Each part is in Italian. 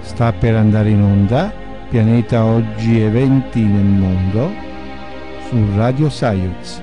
Sta per andare in onda Pianeta Oggi, eventi nel mondo su Radio Science.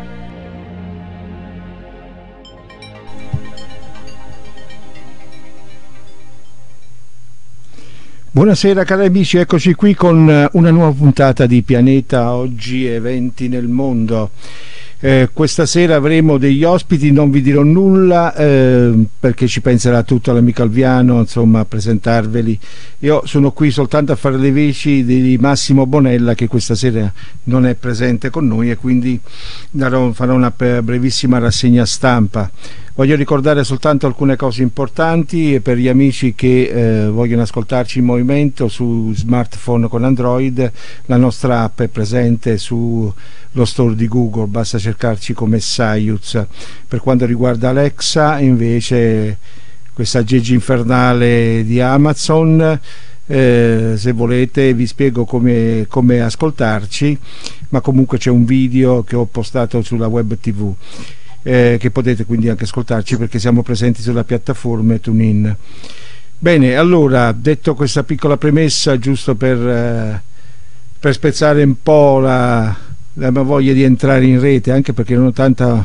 Buonasera cari amici, eccoci qui con una nuova puntata di Pianeta Oggi, eventi nel mondo. Questa sera avremo degli ospiti, non vi dirò nulla perché ci penserà tutto l'amico Alviano, insomma, a presentarveli. Io sono qui soltanto a fare le veci di Massimo Bonella, che questa sera non è presente con noi, e quindi farò una brevissima rassegna stampa. Voglio ricordare soltanto alcune cose importanti per gli amici che vogliono ascoltarci in movimento su smartphone con Android. La nostra app è presente sullo store di Google, basta cercarci come Science. Per quanto riguarda Alexa, invece, questa aggeggio infernale di Amazon, se volete vi spiego come ascoltarci, ma comunque c'è un video che ho postato sulla web TV. Che potete quindi anche ascoltarci perché siamo presenti sulla piattaforma TuneIn. Bene, allora, detto questa piccola premessa, giusto per spezzare un po' la mia voglia di entrare in rete, anche perché non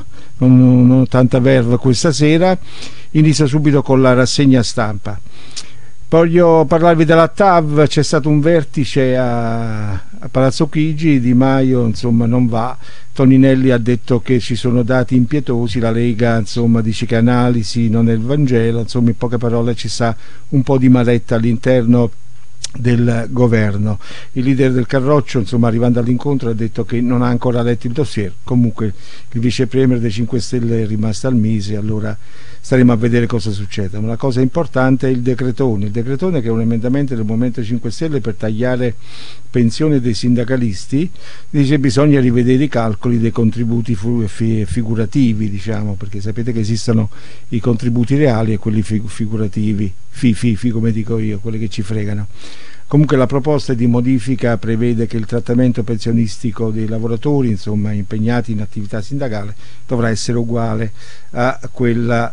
ho tanta verve questa sera, inizio subito con la rassegna stampa. Voglio parlarvi della TAV. C'è stato un vertice a Palazzo Chigi, Di Maio insomma non va, Toninelli ha detto che ci sono dati impietosi, la Lega insomma dice che analisi non è il Vangelo, insomma in poche parole ci sta un po' di maletta all'interno del governo. Il leader del Carroccio, insomma, arrivando all'incontro, ha detto che non ha ancora letto il dossier. Comunque il vice premier dei 5 Stelle è rimasto al Mise, allora staremo a vedere cosa succede. Ma la cosa importante è il decretone che è un emendamento del Movimento 5 Stelle per tagliare pensione dei sindacalisti. Dice bisogna rivedere i calcoli dei contributi figurativi, diciamo, perché sapete che esistono i contributi reali e quelli figurativi, come dico io, quelli che ci fregano. Comunque la proposta di modifica prevede che il trattamento pensionistico dei lavoratori, insomma, impegnati in attività sindacale, dovrà essere uguale a quella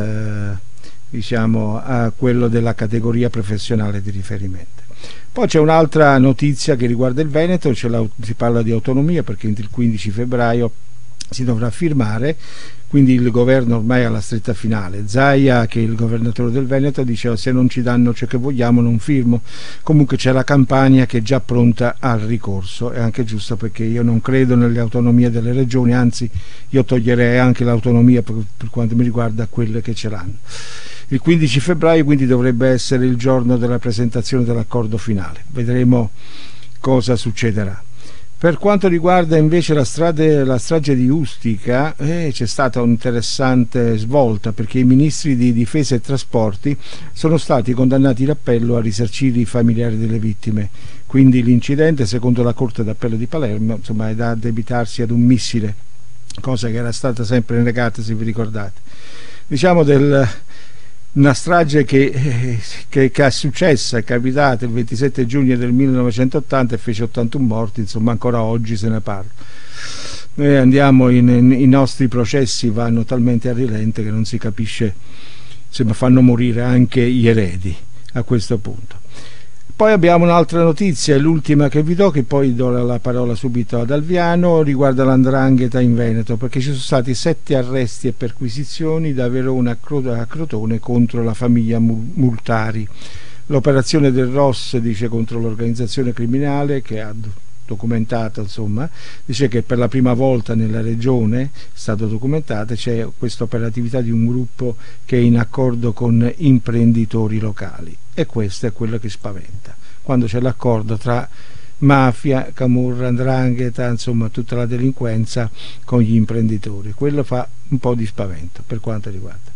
a quello della categoria professionale di riferimento. Poi c'è un'altra notizia che riguarda il Veneto, si parla di autonomia perché entro il 15 febbraio si dovrà firmare, quindi il governo ormai è alla stretta finale. Zaia, che è il governatore del Veneto, diceva se non ci danno ciò che vogliamo non firmo. Comunque c'è la Campania che è già pronta al ricorso, è anche giusto perché io non credo nelle autonomie delle regioni, anzi io toglierei anche l'autonomia per quanto mi riguarda a quelle che ce l'hanno. Il 15 febbraio quindi dovrebbe essere il giorno della presentazione dell'accordo finale, vedremo cosa succederà. Per quanto riguarda invece la strage di Ustica, c'è stata un'interessante svolta perché i ministri di difesa e trasporti sono stati condannati in appello a risarcire i familiari delle vittime. Quindi l'incidente, secondo la Corte d'Appello di Palermo, insomma, è da addebitarsi ad un missile, cosa che era stata sempre negata, se vi ricordate. Diciamo una strage che è successa, è capitata il 27 giugno del 1980 e fece 81 morti, insomma ancora oggi se ne parla. Noi andiamo i nostri processi vanno talmente a rilento che non si capisce, insomma, fanno morire anche gli eredi a questo punto. Poi abbiamo un'altra notizia, l'ultima che vi do, che poi do la parola subito ad Alviano, riguarda l''ndrangheta in Veneto, perché ci sono stati 7 arresti e perquisizioni da Verona a Crotone contro la famiglia Multari. L'operazione del ROS, dice, contro l'organizzazione criminale che ha documentato, insomma, dice che per la prima volta nella regione è stato documentato, c'è questa operatività di un gruppo che è in accordo con imprenditori locali, e questo è quello che spaventa, quando c'è l'accordo tra mafia, camorra, 'ndrangheta, insomma tutta la delinquenza con gli imprenditori, quello fa un po' di spavento per quanto riguarda.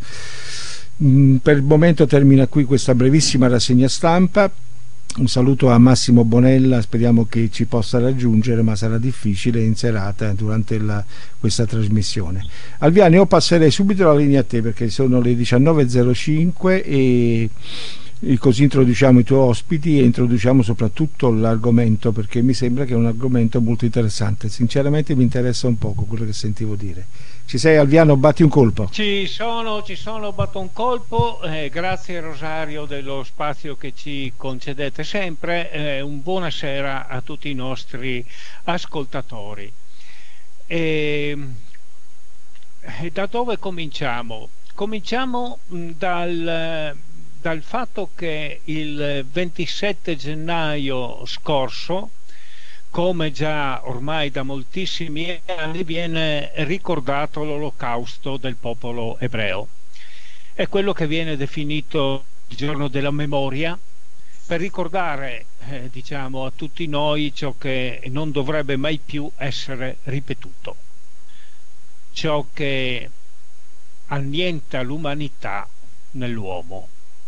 Per il momento termina qui questa brevissima rassegna stampa. Un saluto a Massimo Bonella, speriamo che ci possa raggiungere, ma sarà difficile in serata durante questa trasmissione. Alviano, io passerei subito la linea a te perché sono le 19.05 e così introduciamo i tuoi ospiti e introduciamo soprattutto l'argomento, perché mi sembra che è un argomento molto interessante. Sinceramente mi interessa un poco quello che sentivo dire. Ci sei Alviano, batti un colpo. Ci sono, batto un colpo, grazie Rosario dello spazio che ci concedete sempre, buonasera a tutti i nostri ascoltatori. E, da dove cominciamo? Cominciamo dal fatto che il 27 gennaio scorso, come già ormai da moltissimi anni, viene ricordato l'olocausto del popolo ebreo. È quello che viene definito il giorno della memoria, per ricordare, diciamo, a tutti noi ciò che non dovrebbe mai più essere ripetuto, ciò che annienta l'umanità nell'uomo.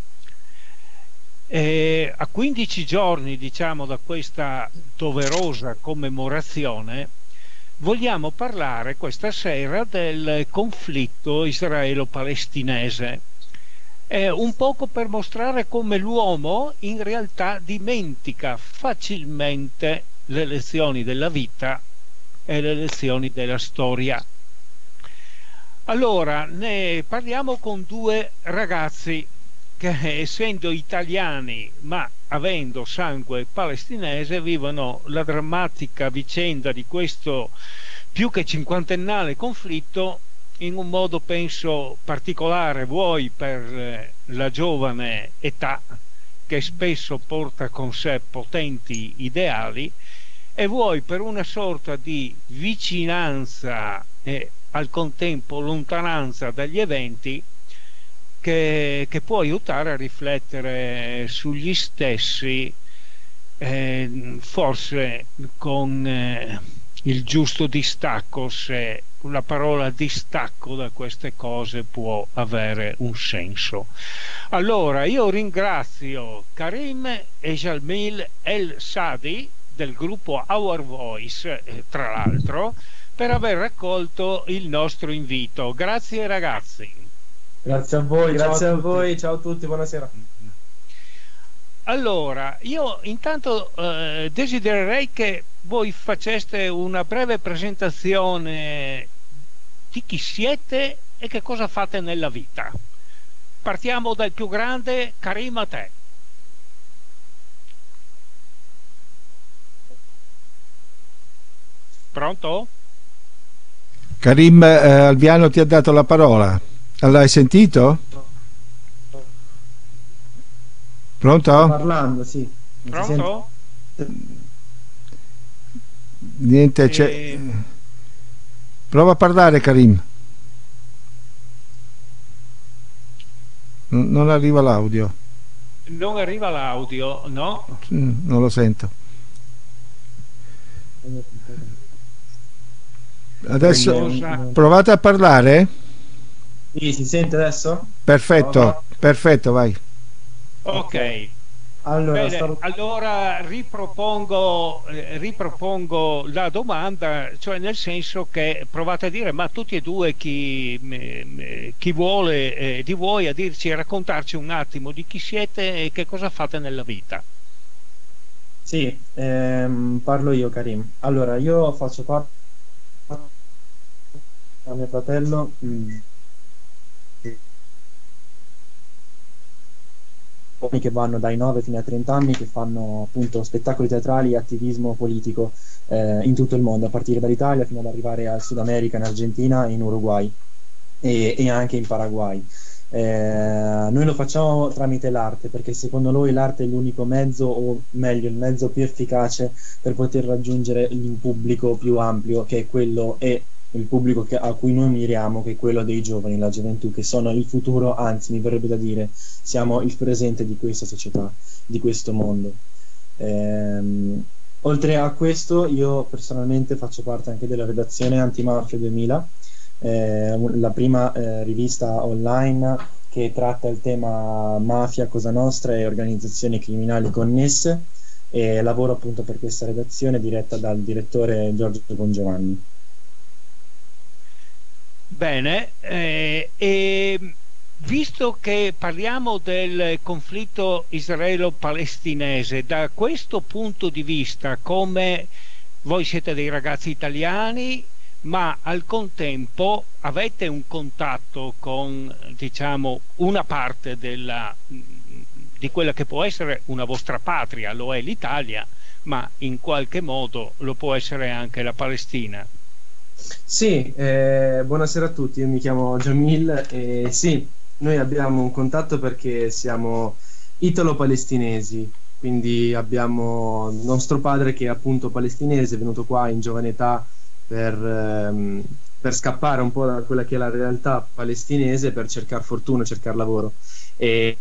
A 15 giorni, diciamo, da questa doverosa commemorazione, vogliamo parlare questa sera del conflitto israelo-palestinese, un poco per mostrare come l'uomo in realtà dimentica facilmente le lezioni della vita e le lezioni della storia. Allora, ne parliamo con due ragazzi che, essendo italiani ma avendo sangue palestinese, vivono la drammatica vicenda di questo più che cinquantennale conflitto in un modo, penso, particolare, vuoi per la giovane età che spesso porta con sé potenti ideali, e vuoi per una sorta di vicinanza e al contempo lontananza dagli eventi che può aiutare a riflettere sugli stessi, forse con il giusto distacco, se la parola distacco da queste cose può avere un senso. Allora, io ringrazio Karim e Jalmil El Sadi del gruppo Our Voice, tra l'altro, per aver raccolto il nostro invito. Grazie ragazzi. Grazie a voi, grazie a voi, ciao a tutti, buonasera. Allora, io intanto desidererei che voi faceste una breve presentazione di chi siete e che cosa fate nella vita. Partiamo dal più grande, Karim, a te. Pronto? Karim, Alviano ti ha dato la parola. L'hai sentito? Pronto? Sto parlando, sì. Pronto? Niente, c'è. Prova a parlare, Karim. Non arriva l'audio. Non arriva l'audio, no? Non lo sento. Adesso provate a parlare. Sì, si sente adesso? Perfetto, perfetto, vai. Ok. Allora, bene, allora ripropongo la domanda, cioè nel senso che provate a dire, ma tutti e due chi vuole di voi a dirci, a raccontarci un attimo di chi siete e che cosa fate nella vita. Sì, parlo io, Karim. Allora, io faccio parte a mio fratello che vanno dai 9 fino ai 30 anni, che fanno appunto spettacoli teatrali e attivismo politico in tutto il mondo, a partire dall'Italia fino ad arrivare al Sud America, in Argentina e in Uruguay e anche in Paraguay. Noi lo facciamo tramite l'arte, perché secondo noi l'arte è l'unico mezzo, o meglio il mezzo più efficace per poter raggiungere il pubblico più ampio, che è quello, e il pubblico a cui noi miriamo, che è quello dei giovani, la gioventù, che sono il futuro, anzi mi verrebbe da dire siamo il presente di questa società, di questo mondo. Oltre a questo, io personalmente faccio parte anche della redazione Antimafia 2000, la prima rivista online che tratta il tema mafia, Cosa Nostra e organizzazioni criminali connesse, e lavoro appunto per questa redazione diretta dal direttore Giorgio Bongiovanni. Bene, e visto che parliamo del conflitto israelo-palestinese, da questo punto di vista, come voi siete dei ragazzi italiani, ma al contempo avete un contatto con, diciamo, una parte di quella che può essere una vostra patria, lo è l'Italia, ma in qualche modo lo può essere anche la Palestina. Sì, buonasera a tutti, io mi chiamo Jamil e sì, noi abbiamo un contatto perché siamo italo-palestinesi, quindi abbiamo nostro padre che è appunto palestinese, è venuto qua in giovane età per scappare un po' da quella che è la realtà palestinese, per cercare fortuna, cercare lavoro. E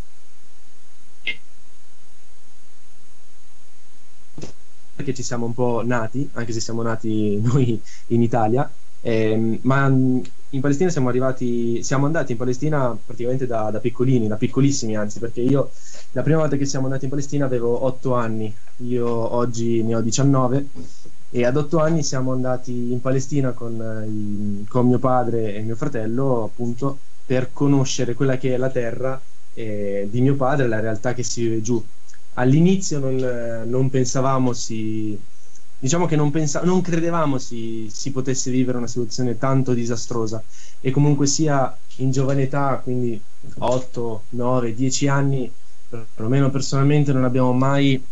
perché ci siamo un po' nati, anche se siamo nati noi in Italia, ma in Palestina siamo andati in Palestina praticamente da piccolini, da piccolissimi anzi, perché io la prima volta che siamo andati in Palestina avevo 8 anni, io oggi ne ho 19 e ad 8 anni siamo andati in Palestina con mio padre e mio fratello appunto per conoscere quella che è la terra di mio padre, la realtà che si vive giù. All'inizio non pensavamo diciamo che non credevamo si potesse vivere una situazione tanto disastrosa e comunque sia in giovane età, quindi 8, 9, 10 anni, perlomeno personalmente non abbiamo mai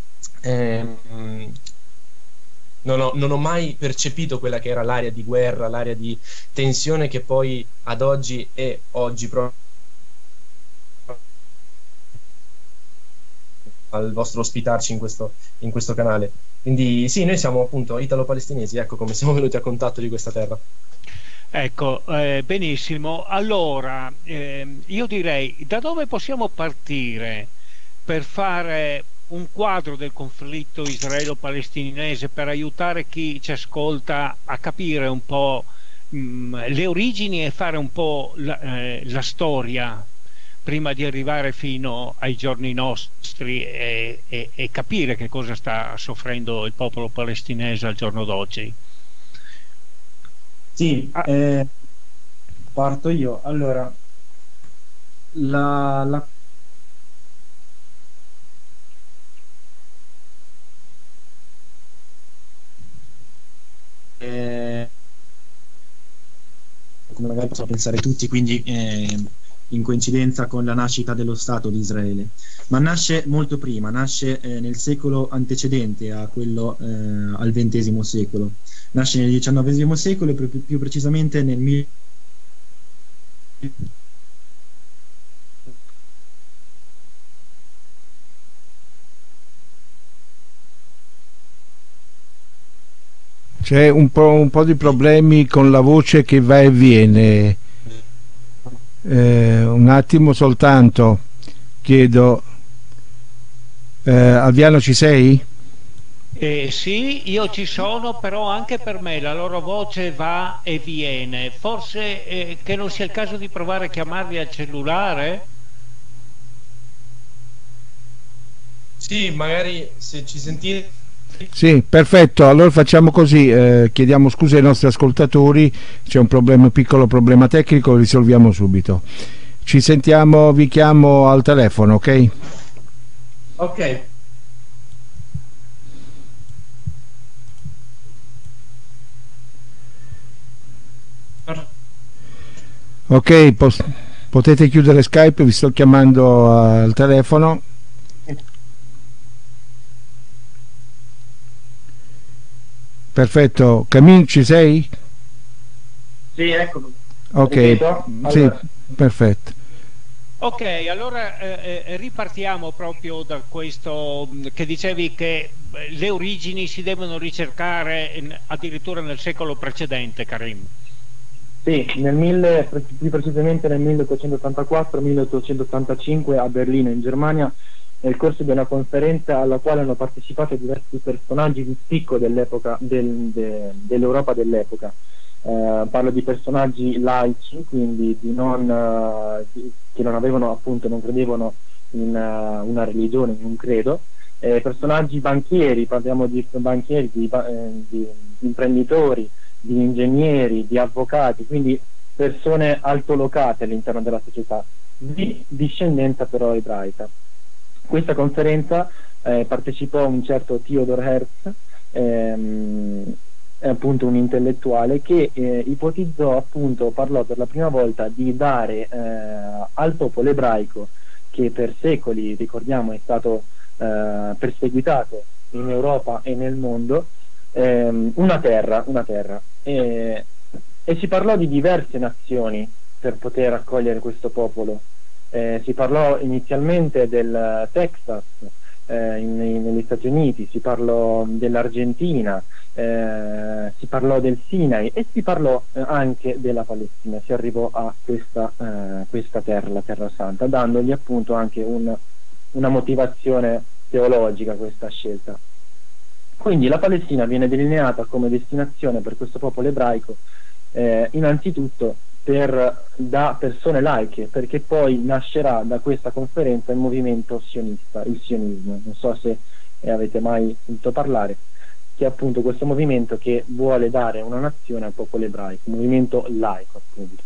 non ho mai percepito quella che era l'area di guerra, l'area di tensione che poi ad oggi è oggi proprio al vostro ospitarci in questo canale. Quindi sì, noi siamo appunto italo-palestinesi, ecco come siamo venuti a contatto di questa terra. Ecco, benissimo. Allora, io direi da dove possiamo partire per fare un quadro del conflitto israelo-palestinese per aiutare chi ci ascolta a capire un po' le origini e fare un po' la storia prima di arrivare fino ai giorni nostri e capire che cosa sta soffrendo il popolo palestinese al giorno d'oggi. Sì, parto io. Allora, la come magari possiamo pensare tutti, quindi in coincidenza con la nascita dello Stato di Israele, ma nasce molto prima, nasce nel secolo antecedente a quello al XX secolo, nasce nel XIX secolo e più precisamente nel C'è un po' di problemi con la voce che va e viene. Un attimo soltanto, chiedo. Alviano, ci sei? Sì, io ci sono, però anche per me la loro voce va e viene. Forse che non sia il caso di provare a chiamarli al cellulare? Sì, magari se ci sentite. Sì, perfetto, allora facciamo così, chiediamo scusa ai nostri ascoltatori, c'è un piccolo problema tecnico, lo risolviamo subito. Ci sentiamo, vi chiamo al telefono, ok? Ok. Ok, potete chiudere Skype, vi sto chiamando al telefono. Perfetto, Camin, ci sei? Sì, eccomi. Ok, Ripeto? sì, Allora. perfetto. Ok, allora ripartiamo proprio da questo che dicevi che le origini si devono ricercare addirittura nel secolo precedente, Karim. Sì, più precisamente nel 1884-1885 a Berlino, in Germania, nel corso di una conferenza alla quale hanno partecipato diversi personaggi di spicco dell'epoca, dell'Europa dell'epoca. Parlo di personaggi laici, quindi che non avevano appunto, non credevano in una religione, in un credo, personaggi banchieri, parliamo di banchieri, di imprenditori, di ingegneri, di avvocati, quindi persone altolocate all'interno della società, di discendenza però ebraica. Questa conferenza partecipò un certo Theodor Herz, è appunto un intellettuale che ipotizzò, appunto, parlò per la prima volta di dare al popolo ebraico, che per secoli, ricordiamo, è stato perseguitato in Europa e nel mondo, una terra, e si parlò di diverse nazioni per poter accogliere questo popolo. Si parlò inizialmente del Texas, negli Stati Uniti, si parlò dell'Argentina, si parlò del Sinai e si parlò anche della Palestina. Si arrivò a questa terra, la Terra Santa, dandogli appunto anche una motivazione teologica a questa scelta. Quindi la Palestina viene delineata come destinazione per questo popolo ebraico, innanzitutto da persone laiche, perché poi nascerà da questa conferenza il movimento sionista, il sionismo. Non so se avete mai sentito parlare, che è appunto questo movimento che vuole dare una nazione al popolo ebraico, un movimento laico, appunto.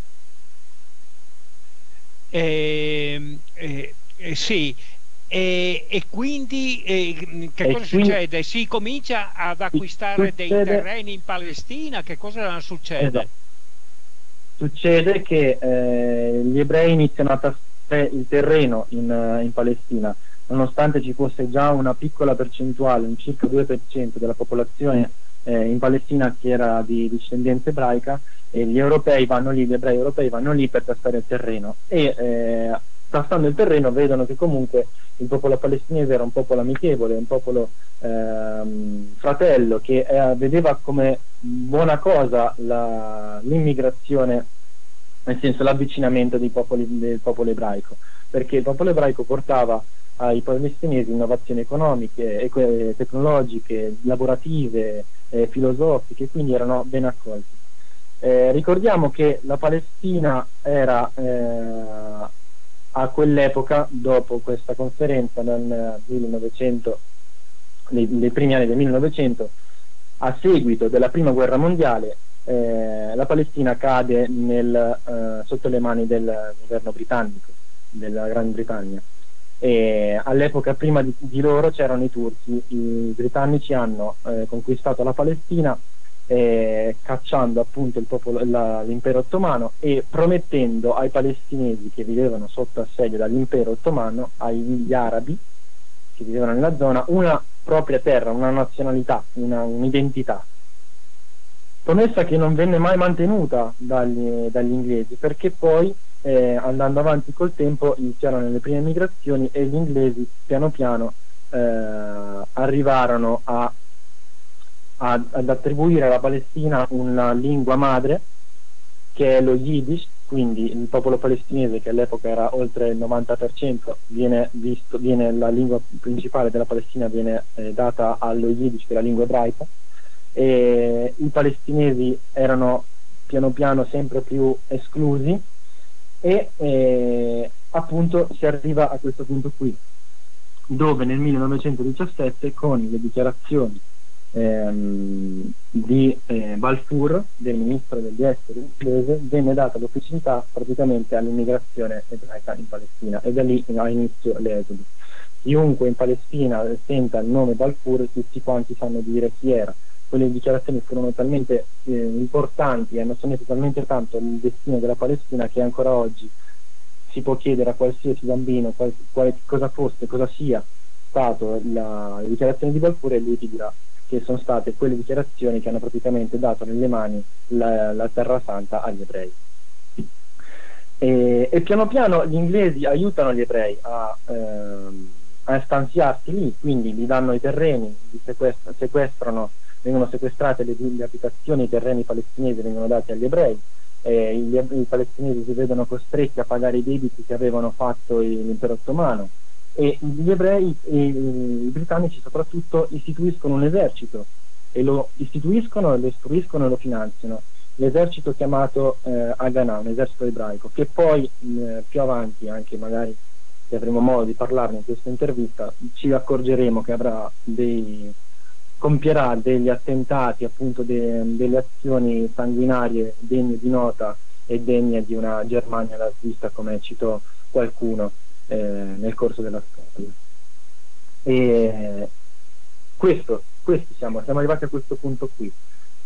Sì. E quindi che cosa succede? Si comincia ad acquistare dei terreni in Palestina? Che cosa succede? Esatto. Succede che gli ebrei iniziano a tastare il terreno in Palestina, nonostante ci fosse già una piccola percentuale, un circa 2% della popolazione in Palestina che era di discendenza ebraica, e gli ebrei europei vanno lì per tastare il terreno, e tastando il terreno vedono che comunque il popolo palestinese era un popolo amichevole, un popolo fratello, che vedeva come buona cosa l'immigrazione, nel senso l'avvicinamento del popolo ebraico, perché il popolo ebraico portava ai palestinesi innovazioni economiche, tecnologiche, lavorative, filosofiche, quindi erano ben accolti. Ricordiamo che la Palestina era a quell'epoca, dopo questa conferenza nel 1900, nei primi anni del 1900, a seguito della prima guerra mondiale, la Palestina cade sotto le mani del governo britannico, della Gran Bretagna. E all'epoca, prima di loro, c'erano i turchi. I britannici hanno conquistato la Palestina, cacciando appunto l'impero ottomano e promettendo ai palestinesi che vivevano sotto assedio dall'impero ottomano, agli arabi che vivevano nella zona, una propria terra, una nazionalità, un'identità. Promessa che non venne mai mantenuta dagli inglesi, perché poi andando avanti col tempo iniziarono le prime migrazioni e gli inglesi piano piano arrivarono ad attribuire alla Palestina una lingua madre, che è lo Yiddish. Quindi il popolo palestinese, che all'epoca era oltre il 90%, la lingua principale della Palestina viene data allo Yiddish, che è la lingua ebraica, e i palestinesi erano piano piano sempre più esclusi, e appunto si arriva a questo punto qui, dove nel 1917, con le dichiarazioni di Balfour, del ministro degli esteri inglese, venne data l'ufficialità praticamente all'immigrazione ebraica in Palestina, e da lì ha inizio l'esodo. Chiunque in Palestina senta il nome Balfour, tutti quanti sanno dire chi era. Quelle dichiarazioni furono talmente importanti e hanno segnato talmente tanto il destino della Palestina, che ancora oggi si può chiedere a qualsiasi bambino cosa fosse, cosa sia stato la dichiarazione di Balfour, e lui ti dirà che sono state quelle dichiarazioni che hanno praticamente dato nelle mani la Terra Santa agli ebrei. E piano piano gli inglesi aiutano gli ebrei a stanziarsi lì, quindi gli danno i terreni, vengono sequestrate le abitazioni, i terreni palestinesi vengono dati agli ebrei, i palestinesi si vedono costretti a pagare i debiti che avevano fatto l'impero ottomano, e gli ebrei e i britannici soprattutto istituiscono un esercito, e lo istituiscono, lo istruiscono e lo finanziano, l'esercito chiamato Haganah, un esercito ebraico, che poi più avanti, anche magari se avremo modo di parlarne in questa intervista, ci accorgeremo che compierà degli attentati, appunto delle azioni sanguinarie degne di nota e degne di una Germania nazista, come citò qualcuno nel corso della storia. E siamo arrivati a questo punto qui.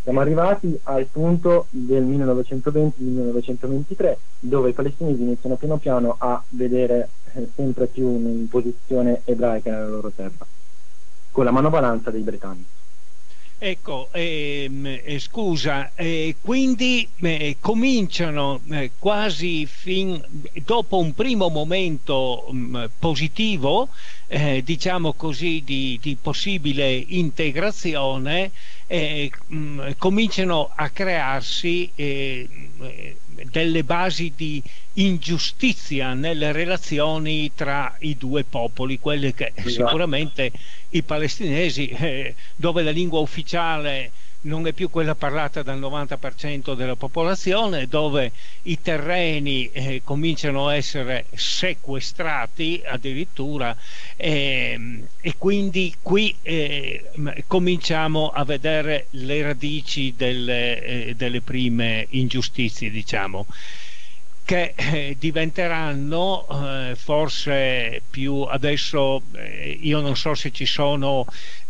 Siamo arrivati al punto del 1920-1923, dove i palestinesi iniziano piano piano a vedere sempre più un'imposizione ebraica nella loro terra, con la manovalanza dei britannici. Ecco, scusa, quindi cominciano quasi dopo un primo momento positivo, diciamo così, di possibile integrazione, cominciano a crearsi delle basi di ingiustizia nelle relazioni tra i due popoli, quelle che sicuramente i palestinesi, dove la lingua ufficiale non è più quella parlata dal 90% della popolazione, dove i terreni cominciano a essere sequestrati addirittura, e quindi qui cominciamo a vedere le radici delle prime ingiustizie, diciamo, che diventeranno forse più adesso. Io non so se ci sono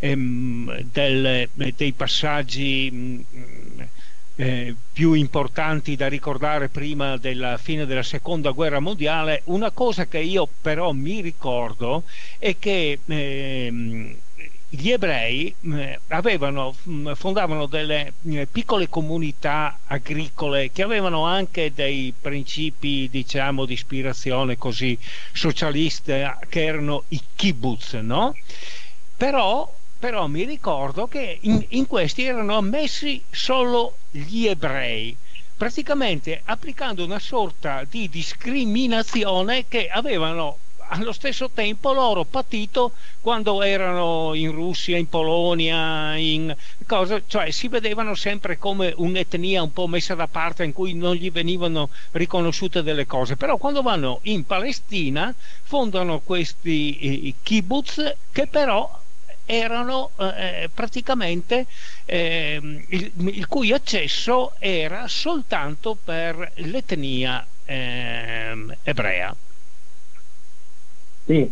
dei passaggi più importanti da ricordare prima della fine della seconda guerra mondiale. Una cosa che io però mi ricordo è che gli ebrei fondavano delle piccole comunità agricole che avevano anche dei principi, diciamo, di ispirazione così socialista, che erano i kibbutz, no? Però mi ricordo che in questi erano ammessi solo gli ebrei, praticamente applicando una sorta di discriminazione che avevano allo stesso tempo loro patito quando erano in Russia, in Polonia, cioè si vedevano sempre come un'etnia un po' messa da parte, in cui non gli venivano riconosciute delle cose. Però quando vanno in Palestina fondano questi kibbutz, che però erano praticamente il cui accesso era soltanto per l'etnia ebrea. Sì,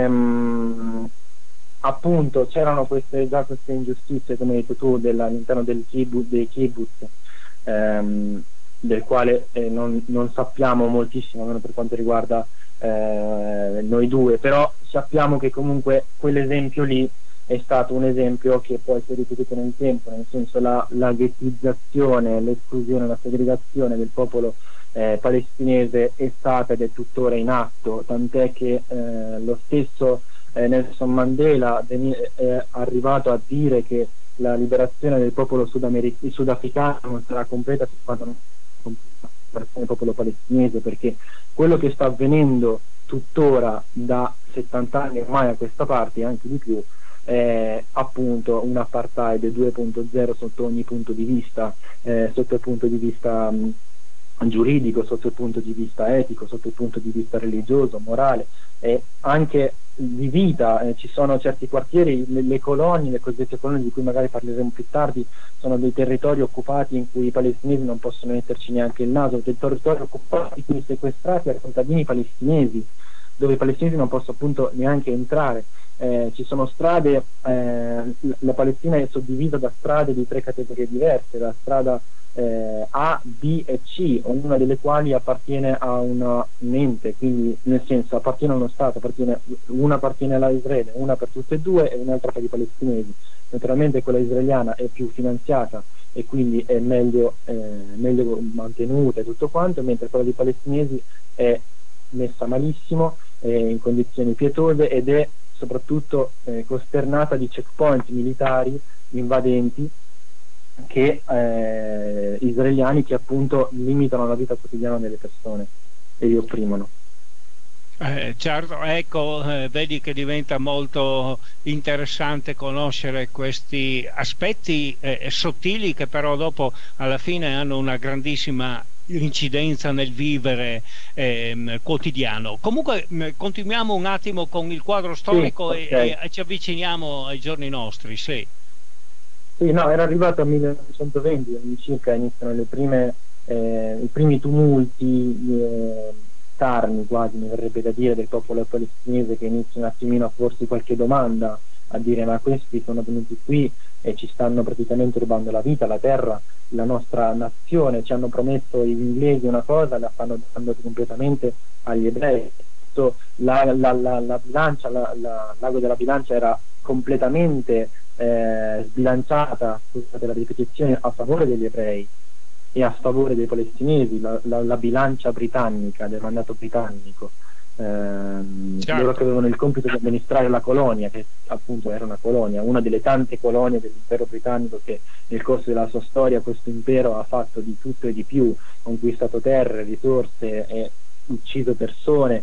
appunto c'erano già queste ingiustizie, come hai detto tu, all'interno dei kibbutz, del quale non sappiamo moltissimo, almeno per quanto riguarda noi due, però sappiamo che comunque quell'esempio lì è stato un esempio che poi si è ripetuto nel tempo, nel senso la ghettizzazione, l'esclusione, la segregazione del popolo palestinese è stata ed è tuttora in atto, tant'è che lo stesso Nelson Mandela è arrivato a dire che la liberazione del popolo sudafricano non sarà completa se quando non sarà il popolo palestinese, perché quello che sta avvenendo tuttora da 70 anni ormai a questa parte e anche di più è appunto un apartheid 2.0 sotto ogni punto di vista, sotto il punto di vista giuridico, sotto il punto di vista etico, sotto il punto di vista religioso, morale e anche di vita. Ci sono certi quartieri, le colonie, le cosiddette colonie di cui magari parleremo più tardi, sono dei territori occupati in cui i palestinesi non possono metterci neanche il naso, dei territori occupati, quindi sequestrati ai contadini palestinesi, dove i palestinesi non possono appunto neanche entrare. Ci sono strade, la Palestina è suddivisa da strade di 3 categorie diverse, la strada A, B e C, ognuna delle quali appartiene a un ente, quindi nel senso appartiene a uno Stato, una appartiene alla Israele, una per tutte e due e un'altra per i palestinesi. Naturalmente quella israeliana è più finanziata e quindi è meglio mantenuta e tutto quanto, mentre quella dei palestinesi è messa malissimo, è in condizioni pietose ed è soprattutto costernata di checkpoint militari invadenti israeliani che appunto limitano la vita quotidiana delle persone e li opprimono. Certo, ecco, vedi che diventa molto interessante conoscere questi aspetti sottili, che però dopo alla fine hanno una grandissima incidenza nel vivere quotidiano. Comunque continuiamo un attimo con il quadro storico. Sì, okay. e ci avviciniamo ai giorni nostri. Sì, no, era arrivato al 1920 circa, iniziano i primi tumulti carni, quasi mi verrebbe da dire, del popolo palestinese, che inizia un attimino a porsi qualche domanda, a dire: ma questi sono venuti qui e ci stanno praticamente rubando la vita, la terra, la nostra nazione. Ci hanno promesso gli inglesi una cosa, la stanno dando completamente agli ebrei. La bilancia, l'ago della bilancia era completamente sbilanciata, scusate la ripetizione, a favore degli ebrei e a favore dei palestinesi, la bilancia britannica, del mandato britannico. Certo. Loro che avevano il compito di amministrare la colonia, che appunto era una colonia, una delle tante colonie dell'impero britannico, che nel corso della sua storia questo impero ha fatto di tutto e di più, conquistato terre, risorse e ucciso persone.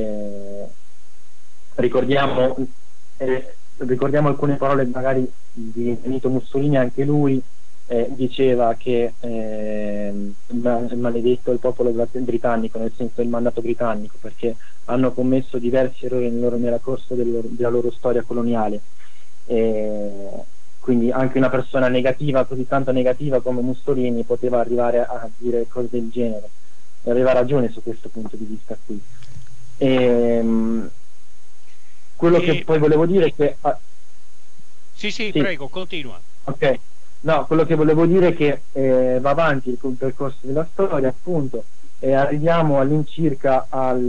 Ricordiamo alcune parole magari di Benito Mussolini. Anche lui diceva che maledetto il popolo britannico, nel senso il mandato britannico, perché hanno commesso diversi errori nel corso della loro storia coloniale. Quindi anche una persona negativa, così tanto negativa come Mussolini, poteva arrivare a dire cose del genere, e aveva ragione su questo punto di vista qui. Quello che poi volevo dire è che sì, prego, continua. Ok, no, quello che volevo dire è che va avanti il percorso della storia, appunto, e arriviamo all'incirca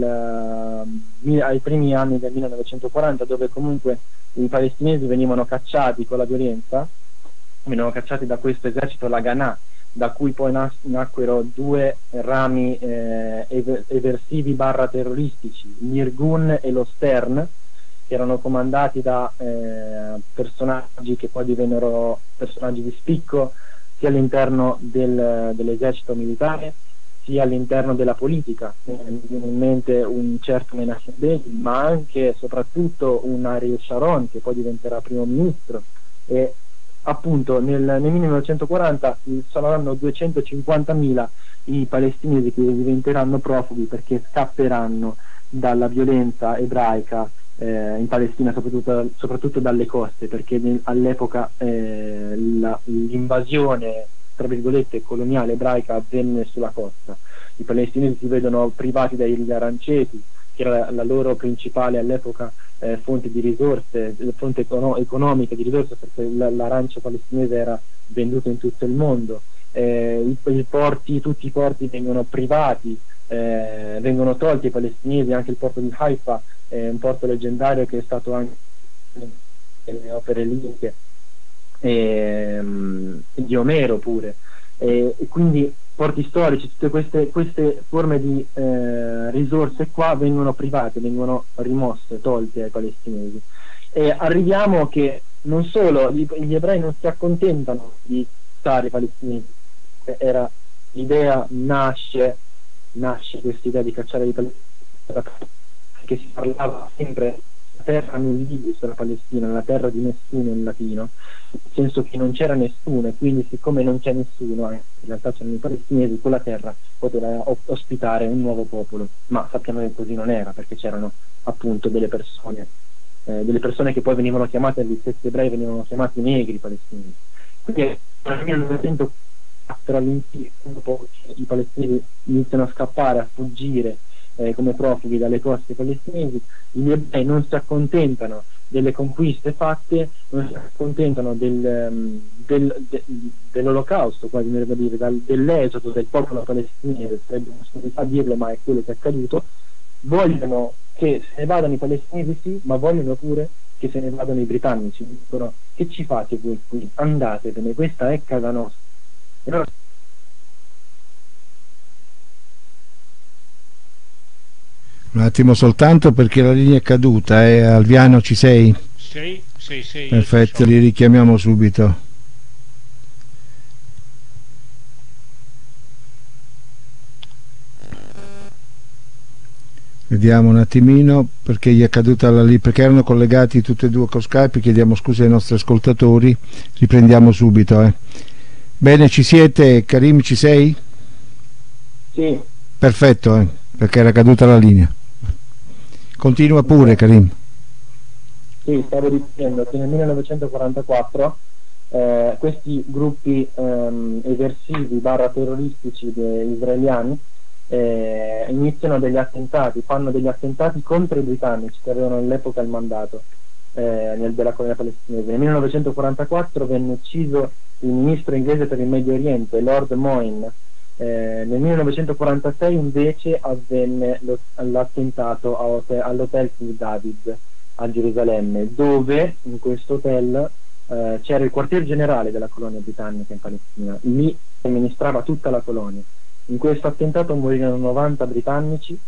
ai primi anni del 1940, dove comunque i palestinesi venivano cacciati con la violenza, venivano cacciati da questo esercito Laganà, da cui poi nacquero due rami eversivi barra terroristici, l'Irgun e lo Stern, che erano comandati da personaggi che poi divennero personaggi di spicco sia all'interno dell'esercito militare sia all'interno della politica. Mi viene in mente un certo Menachem Begin, ma anche e soprattutto un Ariel Sharon, che poi diventerà primo ministro. E appunto nel 1940 saranno 250.000 i palestinesi che diventeranno profughi, perché scapperanno dalla violenza ebraica in Palestina, soprattutto dalle coste, perché all'epoca l'invasione tra virgolette coloniale ebraica avvenne sulla costa. I palestinesi si vedono privati dagli aranceti, che era la loro principale all'epoca fonte di risorse, fonte economica di risorse, perché l'arancio palestinese era venduto in tutto il mondo. Tutti i porti vengono privati, vengono tolti ai palestinesi. Anche il porto di Haifa è un porto leggendario che è stato anche nelle opere liriche di Omero pure, e quindi porti storici, tutte queste forme di risorse qua vengono private, vengono rimosse, tolte ai palestinesi. E arriviamo che non solo gli ebrei non si accontentano di stare palestinesi, l'idea nasce questa idea di cacciare i palestinesi, che si parlava sempre la terra nullibus, la Palestina, la terra di nessuno in latino, nel senso che non c'era nessuno, e quindi siccome non c'è nessuno, in realtà c'erano i palestinesi, quella terra poteva ospitare un nuovo popolo. Ma sappiamo che così non era, perché c'erano appunto delle persone che poi venivano chiamate, gli stessi ebrei venivano chiamati negri palestinesi. Quindi nel 1904 all'incirca i palestinesi iniziano a scappare, a fuggire come profughi dalle coste palestinesi. Gli ebrei non si accontentano delle conquiste fatte, non si accontentano dell'olocausto, quasi mi verrebbe a dire, dell'esodo del popolo palestinese, sarebbe una stupidità dirlo, ma è quello che è accaduto. Vogliono che se ne vadano i palestinesi, sì, ma vogliono pure che se ne vadano i britannici. Dicono: che ci fate voi qui? Andatevene, questa è casa nostra. E allora, un attimo soltanto, perché la linea è caduta. Alviano, ci sei? Sì. Perfetto, li richiamiamo subito. Vediamo un attimino perché gli è caduta la linea, perché erano collegati tutti e due con Skype. Chiediamo scusa ai nostri ascoltatori, riprendiamo subito. Bene, ci siete? Karim, ci sei? sì. Perfetto, perché era caduta la linea. Continua pure, Karim. Sì, stavo dicendo che nel 1944 questi gruppi eversivi barra terroristici israeliani iniziano degli attentati, fanno degli attentati contro i britannici che avevano all'epoca il mandato, della colonia palestinese. Nel 1944 venne ucciso il ministro inglese per il Medio Oriente, Lord Moyne. Nel 1946 invece avvenne l'attentato all'hotel King David a Gerusalemme, dove in questo hotel c'era il quartier generale della colonia britannica in Palestina. Lì amministrava tutta la colonia. In questo attentato morirono 90 britannici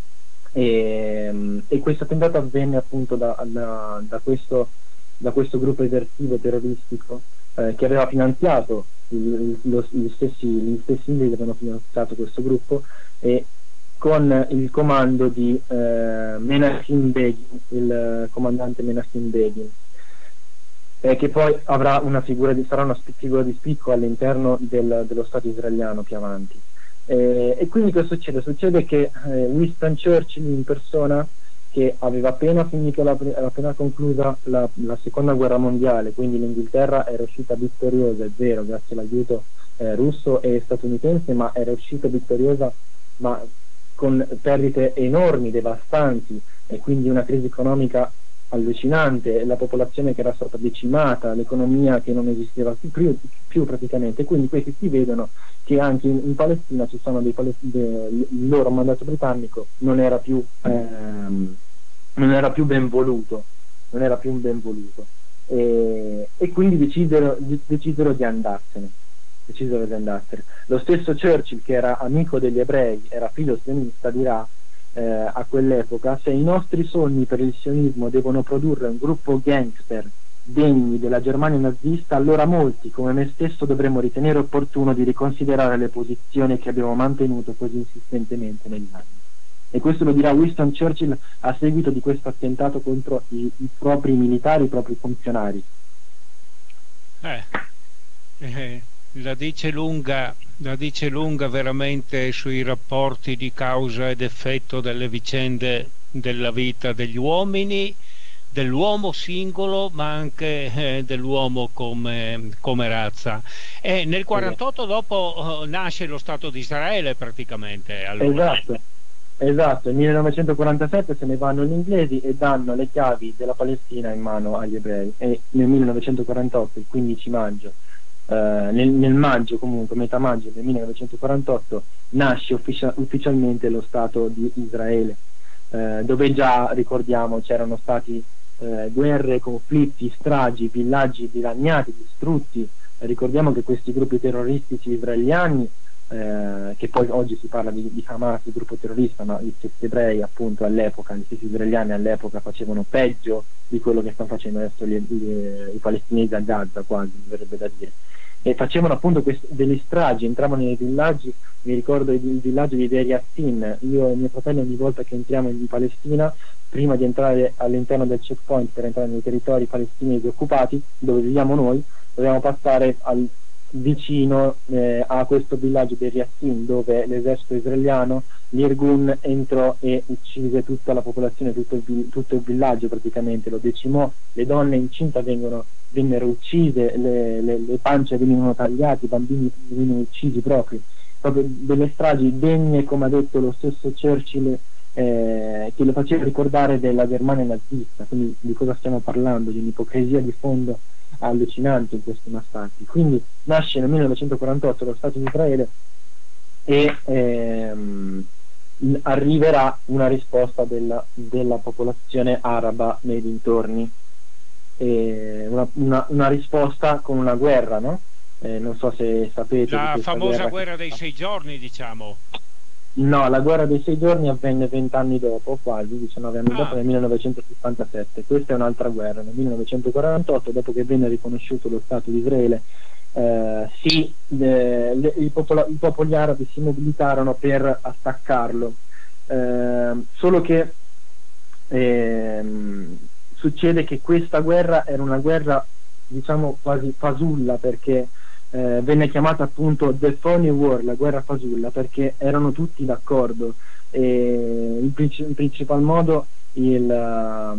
e questo attentato avvenne appunto da questo gruppo eversivo terroristico che aveva finanziato gli stessi inglesi avevano finanziato questo gruppo, e con il comando di Menachem Begin, il comandante Menachem Begin, che poi sarà una figura di spicco all'interno dello Stato israeliano più avanti. E quindi cosa succede? Succede che Winston Churchill in persona, che aveva appena conclusa la seconda guerra mondiale, quindi l'Inghilterra era uscita vittoriosa, è vero, grazie all'aiuto russo e statunitense, ma era uscita vittoriosa ma con perdite enormi, devastanti, e quindi una crisi economica allucinante, la popolazione che era stata decimata, l'economia che non esisteva più praticamente. Quindi questi si vedono che anche in Palestina ci sono il loro mandato britannico non era più ben voluto, e quindi decisero di andarsene. Lo stesso Churchill, che era amico degli ebrei, era filo sionista, dirà a quell'epoca: se i nostri sogni per il sionismo devono produrre un gruppo gangster degni della Germania nazista, allora molti, come me stesso, dovremmo ritenere opportuno di riconsiderare le posizioni che abbiamo mantenuto così insistentemente negli anni. E questo lo dirà Winston Churchill a seguito di questo attentato contro i propri militari, i propri funzionari. La dice lunga veramente sui rapporti di causa ed effetto delle vicende della vita degli uomini, dell'uomo singolo, ma anche dell'uomo come razza. E nel 48 dopo nasce lo Stato di Israele praticamente. Allora. Esatto, nel 1947 se ne vanno gli inglesi e danno le chiavi della Palestina in mano agli ebrei, e nel 1948, il 15 maggio, nel maggio, comunque metà maggio del 1948, nasce ufficialmente lo Stato di Israele, dove già, ricordiamo, c'erano stati guerre, conflitti, stragi, villaggi dilaniati, distrutti. Ricordiamo che questi gruppi terroristici israeliani, che poi oggi si parla di Hamas, il gruppo terrorista, ma gli stessi ebrei appunto all'epoca, gli stessi israeliani all'epoca facevano peggio di quello che stanno facendo adesso i palestinesi a Gaza, quasi, mi verrebbe da dire. E facevano appunto delle stragi, entravano nei villaggi. Mi ricordo il villaggio di Deir Yassin. Io e mio fratello, ogni volta che entriamo in Palestina, prima di entrare all'interno del checkpoint per entrare nei territori palestinesi occupati, dove viviamo noi, dobbiamo passare vicino a questo villaggio di Yassin, dove l'esercito israeliano, l'Irgun, entrò e uccise tutta la popolazione, tutto il villaggio praticamente, lo decimò. Le donne incinte vennero uccise, le pance venivano tagliate, i bambini venivano uccisi proprio delle stragi degne, come ha detto lo stesso Churchill, che lo faceva ricordare della Germania nazista. Quindi di cosa stiamo parlando? Di un'ipocrisia di fondo allucinante in questi massacri. Quindi nasce nel 1948 lo Stato di Israele e arriverà una risposta della popolazione araba nei dintorni, una risposta con una guerra, no? Non so se sapete la famosa guerra dei 6 giorni, diciamo. No, la guerra dei 6 giorni avvenne 20 anni dopo, quasi 19 anni dopo, nel 1967. Questa è un'altra guerra. Nel 1948, dopo che venne riconosciuto lo Stato di Israele, i popoli arabi si mobilitarono per attaccarlo, solo che succede che questa guerra era una guerra, diciamo, quasi fasulla, perché venne chiamata appunto The Phony War, la guerra fasulla, perché erano tutti d'accordo, e in principal modo la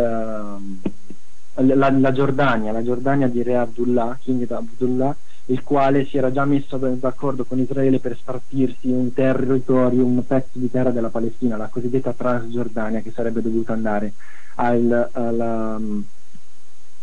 Giordania di Re Abdullah, King Abdullah, il quale si era già messo d'accordo con Israele per spartirsi un territorio, un pezzo di terra della Palestina, la cosiddetta Transgiordania, che sarebbe dovuta andare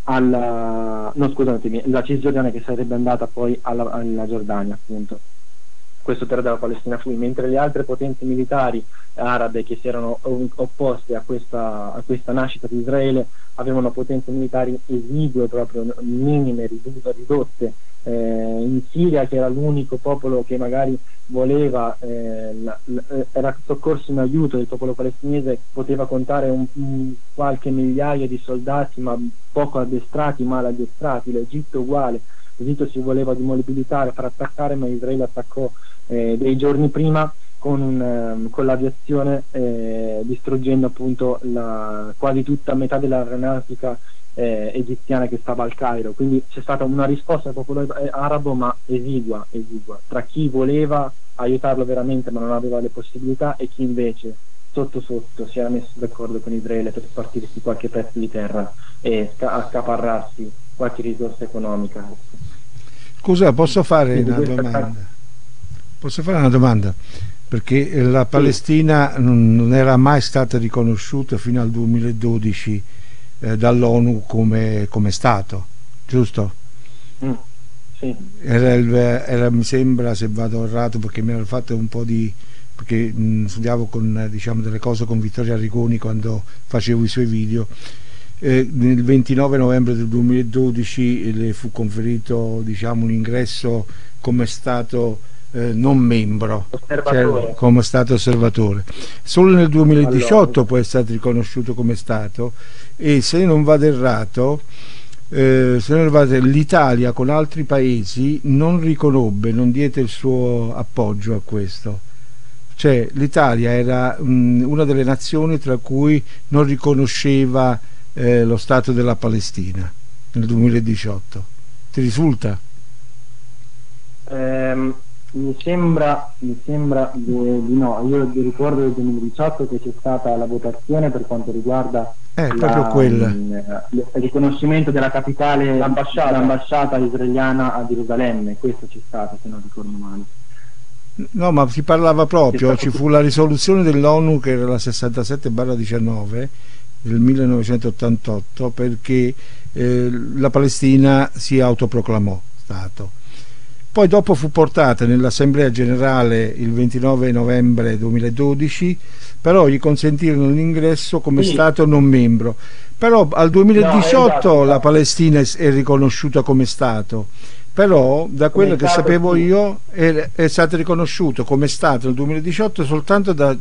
no, scusatemi, la Cisgiordania che sarebbe andata poi alla Giordania, appunto. Questo terra della Palestina fu, mentre le altre potenze militari arabe che si erano opposte a questa nascita di Israele avevano potenze militari esigue, proprio minime, ridotte. In Siria, che era l'unico popolo che magari voleva, era soccorso in aiuto del popolo palestinese, poteva contare qualche migliaia di soldati, ma poco addestrati, mal addestrati. L'Egitto uguale, l'Egitto si voleva dimobilitare, far attaccare, ma Israele attaccò dei giorni prima con l'aviazione, distruggendo appunto quasi tutta metà dell'aeronautica egiziana che stava al Cairo. Quindi c'è stata una risposta al popolo arabo, ma esigua, tra chi voleva aiutarlo veramente ma non aveva le possibilità, e chi invece sotto sotto si era messo d'accordo con Israele per spartirsi qualche pezzo di terra e accaparrarsi qualche risorsa economica. Scusa, posso fare una domanda? Posso fare una domanda? Perché la Palestina non era mai stata riconosciuta fino al 2012 dall'ONU come Stato, giusto? Sì. Era, mi sembra, se vado errato, perché mi ero fatto un po' di... perché studiavo con, diciamo, delle cose con Vittorio Arrigoni quando facevo i suoi video. Nel 29 novembre del 2012 le fu conferito, diciamo, un ingresso come Stato non membro, cioè, come Stato osservatore. Solo nel 2018 poi è stato riconosciuto come Stato, e se non vado errato, l'Italia con altri paesi non riconobbe, non diede il suo appoggio a questo. Cioè l'Italia era una delle nazioni tra cui non riconosceva lo Stato della Palestina nel 2018. Ti risulta? Mi sembra di no. Io ricordo del 2018 che c'è stata la votazione per quanto riguarda il riconoscimento della capitale, l'ambasciata israeliana a Gerusalemme. Questo c'è stato, se non ricordo male. No, ma si parlava proprio, ci fu la risoluzione dell'ONU che era la 67/19 del 1988, perché la Palestina si autoproclamò Stato. Poi dopo fu portata nell'Assemblea Generale il 29 novembre 2012, però gli consentirono l'ingresso come Stato non membro. Però al 2018 la Palestina è riconosciuta come Stato, però da quello che sapevo io è stato riconosciuto come Stato nel 2018 soltanto da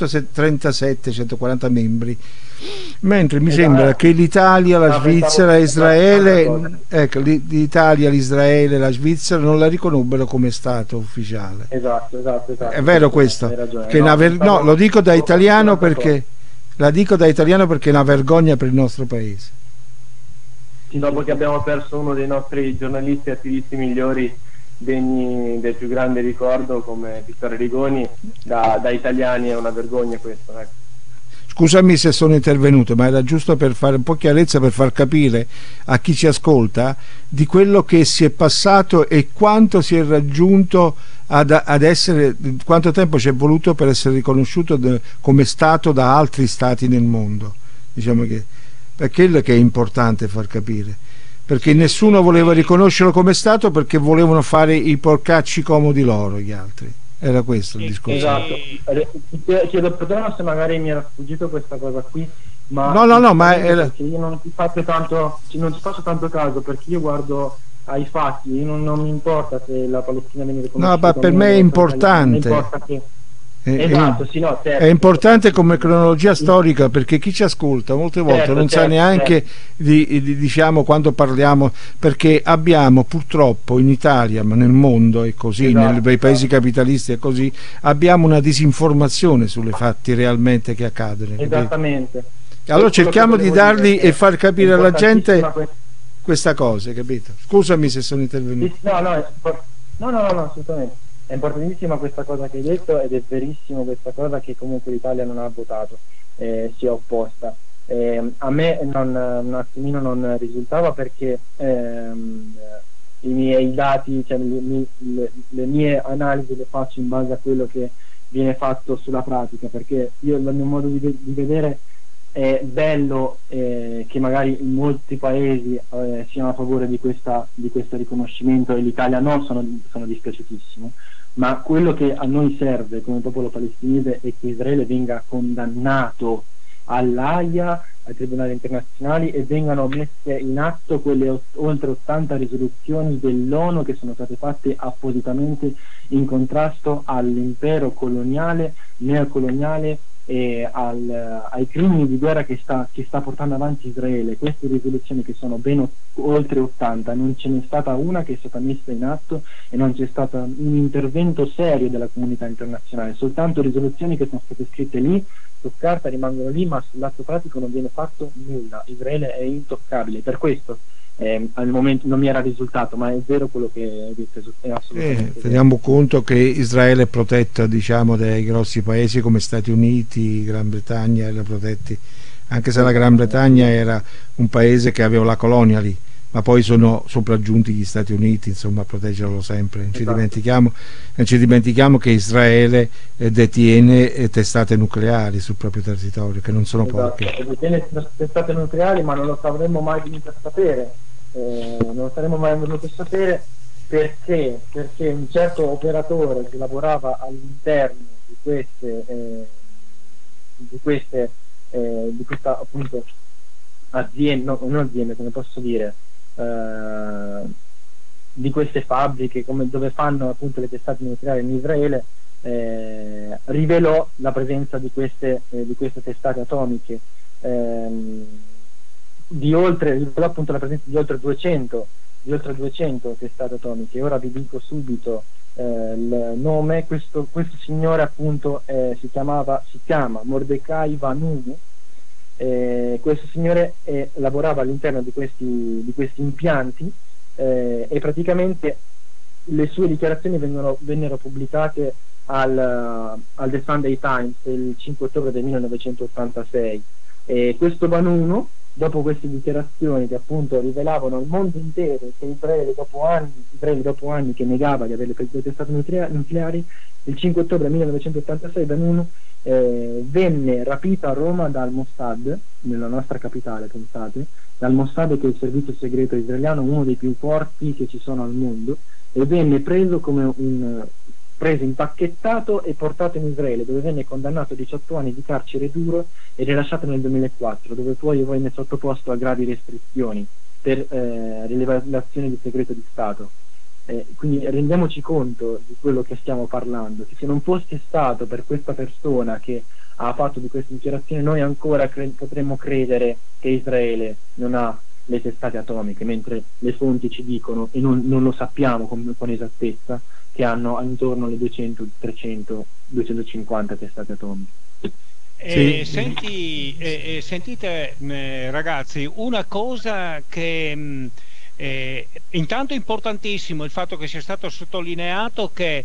137-140 membri, mentre mi sembra che l'Italia, la Svizzera, Israele, ecco, l'Italia, l'Israele, la Svizzera non la riconobbero come Stato ufficiale. Esatto. È vero questo? Che no, lo dico da italiano perché è una vergogna per il nostro paese. Dopo che abbiamo perso uno dei nostri giornalisti e attivisti migliori, degni del più grande ricordo come Vittorio Arrigoni, da italiani è una vergogna questo, ecco. Scusami se sono intervenuto, ma era giusto per fare un po' chiarezza, per far capire a chi ci ascolta di quello che si è passato e quanto si è raggiunto ad essere, quanto tempo ci è voluto per essere riconosciuto come Stato da altri Stati nel mondo. Diciamo che è quello che è importante far capire, perché nessuno voleva riconoscerlo come Stato perché volevano fare i porcacci comodi loro gli altri. Era questo il discorso. Esatto. Chiedo perdono se magari mi era sfuggito questa cosa qui, ma no, ma era... io non ci faccio tanto caso, perché io guardo ai fatti, non mi importa se la Palestina viene riconosciuta. No, ma per me è importante. Mi importa che... È importante come cronologia storica, perché chi ci ascolta molte volte non sa neanche diciamo quando parliamo, perché abbiamo purtroppo in Italia, ma nel mondo è così, nei paesi capitalisti è così, abbiamo una disinformazione sulle fatti realmente che accadono. Esattamente. E allora cerchiamo di darli e far capire alla gente questa cosa, capito? Scusami se sono intervenuto. No, assolutamente. È importantissima questa cosa che hai detto, ed è verissimo questa cosa che comunque l'Italia non ha votato, si è opposta. A me un attimino non risultava, perché i miei dati, cioè le mie analisi le faccio in base a quello che viene fatto sulla pratica, perché io, dal mio modo di vedere, è bello che magari molti paesi siano a favore di questo riconoscimento e l'Italia no, sono dispiaciutissimo, ma quello che a noi serve come popolo palestinese è che Israele venga condannato all'Aia, ai tribunali internazionali, e vengano messe in atto quelle oltre 80 risoluzioni dell'ONU che sono state fatte appositamente in contrasto all'impero coloniale, neocoloniale e ai crimini di guerra che sta portando avanti Israele. Queste risoluzioni, che sono ben oltre 80, non ce n'è stata una che è stata messa in atto e non c'è stato un intervento serio della comunità internazionale, soltanto risoluzioni che sono state scritte lì su carta, rimangono lì, ma sull'atto pratico non viene fatto nulla. Israele è intoccabile, per questo al momento non mi era risultato, ma è vero quello che hai detto, è assolutamente teniamo conto che Israele è protetta, diciamo, dai grossi paesi come Stati Uniti, Gran Bretagna, era protetti, anche se la Gran Bretagna era un paese che aveva la colonia lì, ma poi sono sopraggiunti gli Stati Uniti, insomma, a proteggerlo sempre. Non ci dimentichiamo che Israele detiene testate nucleari sul proprio territorio, che non sono poche. Detiene testate nucleari, ma non lo sapremmo mai venuti a sapere. Non lo saremmo mai venuti a sapere perché un certo operatore che lavorava all'interno di questa appunto azienda, non aziende, come posso dire, di queste fabbriche dove fanno appunto le testate nucleari in Israele, rivelò la presenza di queste testate atomiche, rivelò appunto la presenza di oltre 200 testate atomiche. Ora vi dico subito il nome. Questo signore appunto si chiama Mordecai Vanunu. Questo signore lavorava all'interno di questi impianti, e praticamente le sue dichiarazioni vennero pubblicate al The Sunday Times il 5 ottobre del 1986. Questo Vanunu, dopo queste dichiarazioni che appunto rivelavano al mondo intero che Israele dopo anni che negava di avere le testate nucleari, il 5 ottobre 1986 Vanunu venne rapita a Roma dal Mossad, nella nostra capitale, pensate, dal Mossad, che è il servizio segreto israeliano, uno dei più forti che ci sono al mondo, e venne preso impacchettato e portato in Israele, dove venne condannato a 18 anni di carcere duro e rilasciato nel 2004, dove poi venne sottoposto a gravi restrizioni per rivelazioni di segreto di Stato. Quindi rendiamoci conto di quello che stiamo parlando, che se non fosse stato per questa persona che ha fatto di queste dichiarazioni, noi ancora potremmo credere che Israele non ha le testate atomiche, mentre le fonti ci dicono, e non lo sappiamo con esattezza, che hanno intorno alle 200, 300, 250 testate atomiche. Sentite ragazzi, una cosa che intanto è importantissimo il fatto che sia stato sottolineato che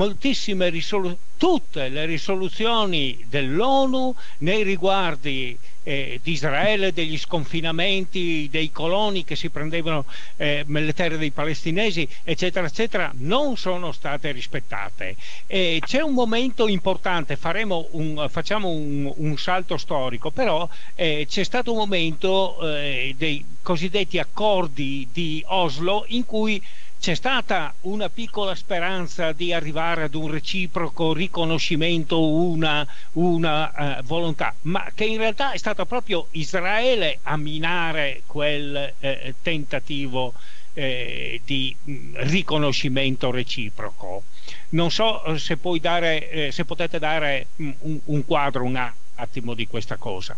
tutte le risoluzioni dell'ONU nei riguardi di Israele, degli sconfinamenti dei coloni che si prendevano le terre dei palestinesi, eccetera eccetera, non sono state rispettate. C'è un momento importante, facciamo un salto storico, però c'è stato un momento dei cosiddetti accordi di Oslo in cui c'è stata una piccola speranza di arrivare ad un reciproco riconoscimento, una volontà, ma che in realtà è stato proprio Israele a minare quel tentativo di riconoscimento reciproco. Non so se potete dare un quadro un attimo di questa cosa.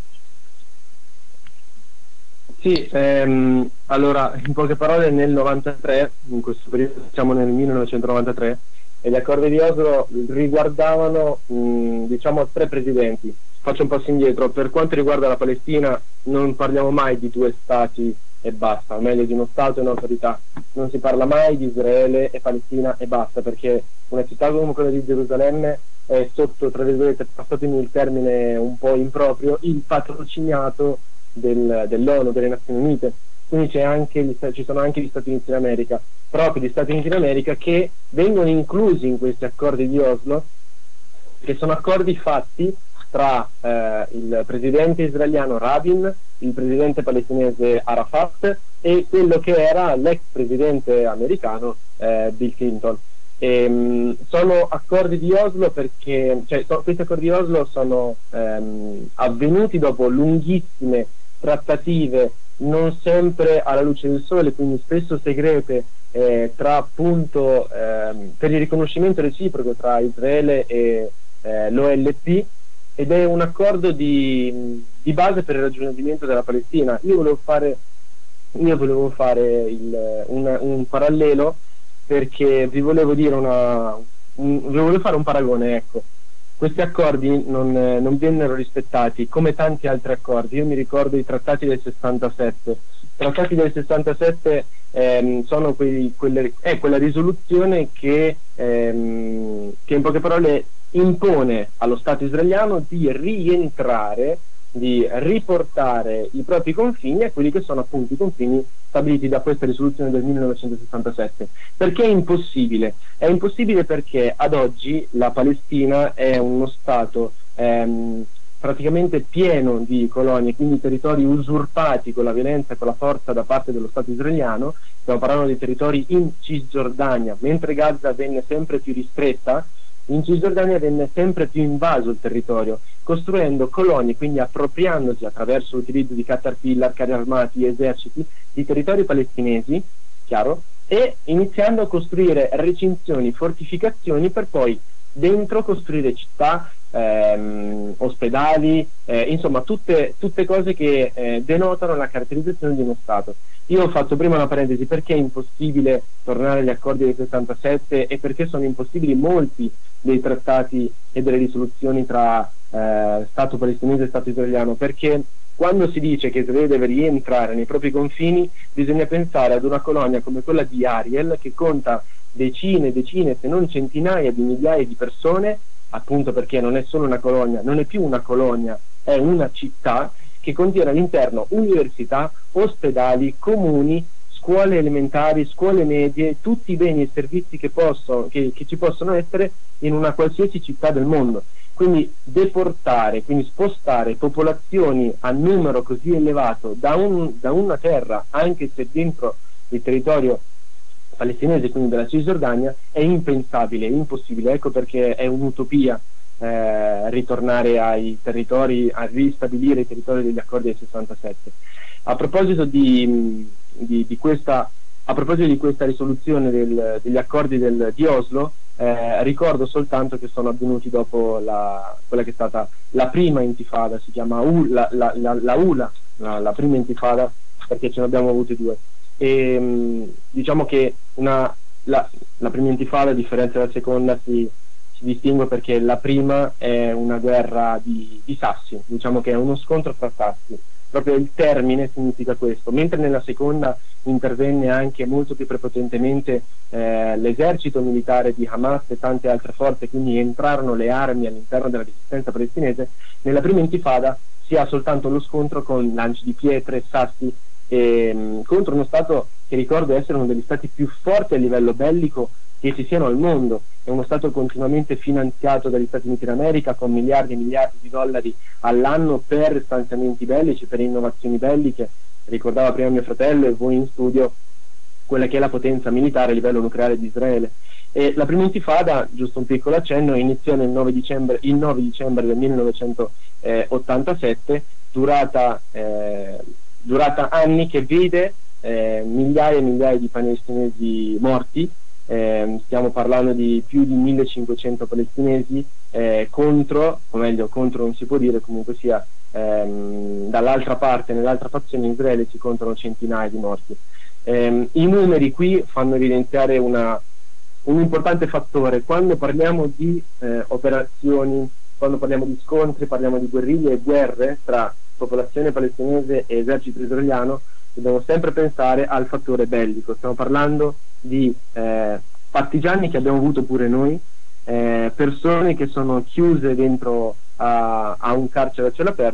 Sì, allora in poche parole nel 93, in questo periodo siamo nel 1993, e gli accordi di Oslo riguardavano diciamo 3 presidenti. Faccio un passo indietro: per quanto riguarda la Palestina non parliamo mai di 2 stati e basta, o meglio di uno stato e un'autorità, non si parla mai di Israele e Palestina e basta, perché una città come quella di Gerusalemme è sotto, tra virgolette, passatemi il termine un po' improprio, il patrociniato dell'ONU, delle Nazioni Unite. Quindi ci sono anche gli Stati Uniti d'America, proprio gli Stati Uniti d'America, che vengono inclusi in questi accordi di Oslo, che sono accordi fatti tra il presidente israeliano Rabin, il presidente palestinese Arafat e quello che era l'ex presidente americano Bill Clinton. Sono accordi di Oslo perché questi accordi di Oslo sono avvenuti dopo lunghissime trattative, non sempre alla luce del sole, quindi spesso segrete, tra appunto per il riconoscimento reciproco tra Israele e l'OLP, ed è un accordo di base per il raggiungimento della Palestina. Io volevo fare un parallelo, perché vi volevo fare un paragone, ecco. Questi accordi non vennero rispettati come tanti altri accordi. Io mi ricordo i trattati del 67. I trattati del 67 sono quella risoluzione che in poche parole impone allo Stato israeliano di rientrare, di riportare i propri confini a quelli che sono appunto i confini stabiliti da questa risoluzione del 1967. Perché è impossibile? È impossibile perché ad oggi la Palestina è uno Stato praticamente pieno di colonie, quindi territori usurpati con la violenza e con la forza da parte dello Stato israeliano. Stiamo parlando di territori in Cisgiordania, mentre Gaza venne sempre più ristretta. In Cisgiordania venne sempre più invaso il territorio, costruendo colonie, quindi appropriandosi attraverso l'utilizzo di caterpillar, carri armati, eserciti, di territori palestinesi, chiaro, e iniziando a costruire recinzioni, fortificazioni, per poi dentro costruire città, ospedali, insomma tutte cose che denotano la caratterizzazione di uno Stato. Io ho fatto prima una parentesi perché è impossibile tornare agli accordi del 67 e perché sono impossibili molti dei trattati e delle risoluzioni tra Stato palestinese e Stato israeliano, perché quando si dice che Israele deve rientrare nei propri confini bisogna pensare ad una colonia come quella di Ariel, che conta decine, se non centinaia di migliaia di persone, appunto perché non è solo una colonia, non è più una colonia, è una città che contiene all'interno università, ospedali, comuni, scuole elementari, scuole medie, tutti i beni e servizi che ci possono essere in una qualsiasi città del mondo. Quindi deportare, quindi spostare popolazioni a numero così elevato da una terra, anche se dentro il territorio palestinese, quindi della Cisgiordania, è impensabile, è impossibile. Ecco perché è un'utopia ritornare ai territori, a ristabilire i territori degli accordi del 67. A proposito di questa risoluzione degli accordi di Oslo, ricordo soltanto che sono avvenuti dopo quella che è stata la prima intifada, si chiama la ULA, la prima intifada, perché ce ne abbiamo avute due. E diciamo che la prima intifada, a differenza della seconda, si distingue perché la prima è una guerra di sassi, diciamo che è uno scontro fra sassi, proprio il termine significa questo, mentre nella seconda intervenne anche molto più prepotentemente l'esercito militare di Hamas e tante altre forze, quindi entrarono le armi all'interno della resistenza palestinese. Nella prima intifada si ha soltanto lo scontro con lanci di pietre, sassi, contro uno Stato che ricordo essere uno degli stati più forti a livello bellico che ci siano al mondo. È uno Stato continuamente finanziato dagli Stati Uniti d'America con miliardi e miliardi di dollari all'anno per stanziamenti bellici, per innovazioni belliche. Ricordava prima mio fratello e voi in studio quella che è la potenza militare a livello nucleare di Israele. E la prima intifada, giusto un piccolo accenno, iniziò il 9 dicembre del 1987, durata anni, che vede migliaia e migliaia di palestinesi morti. Stiamo parlando di più di 1500 palestinesi contro non si può dire, comunque sia dall'altra parte, nell'altra fazione Israele, si contano centinaia di morti. I numeri qui fanno evidenziare un importante fattore. Quando parliamo di operazioni, quando parliamo di scontri, parliamo di guerriglie e guerre tra popolazione palestinese e esercito israeliano, dobbiamo sempre pensare al fattore bellico. Stiamo parlando di partigiani che abbiamo avuto pure noi, persone che sono chiuse dentro a un carcere a cielo aperto,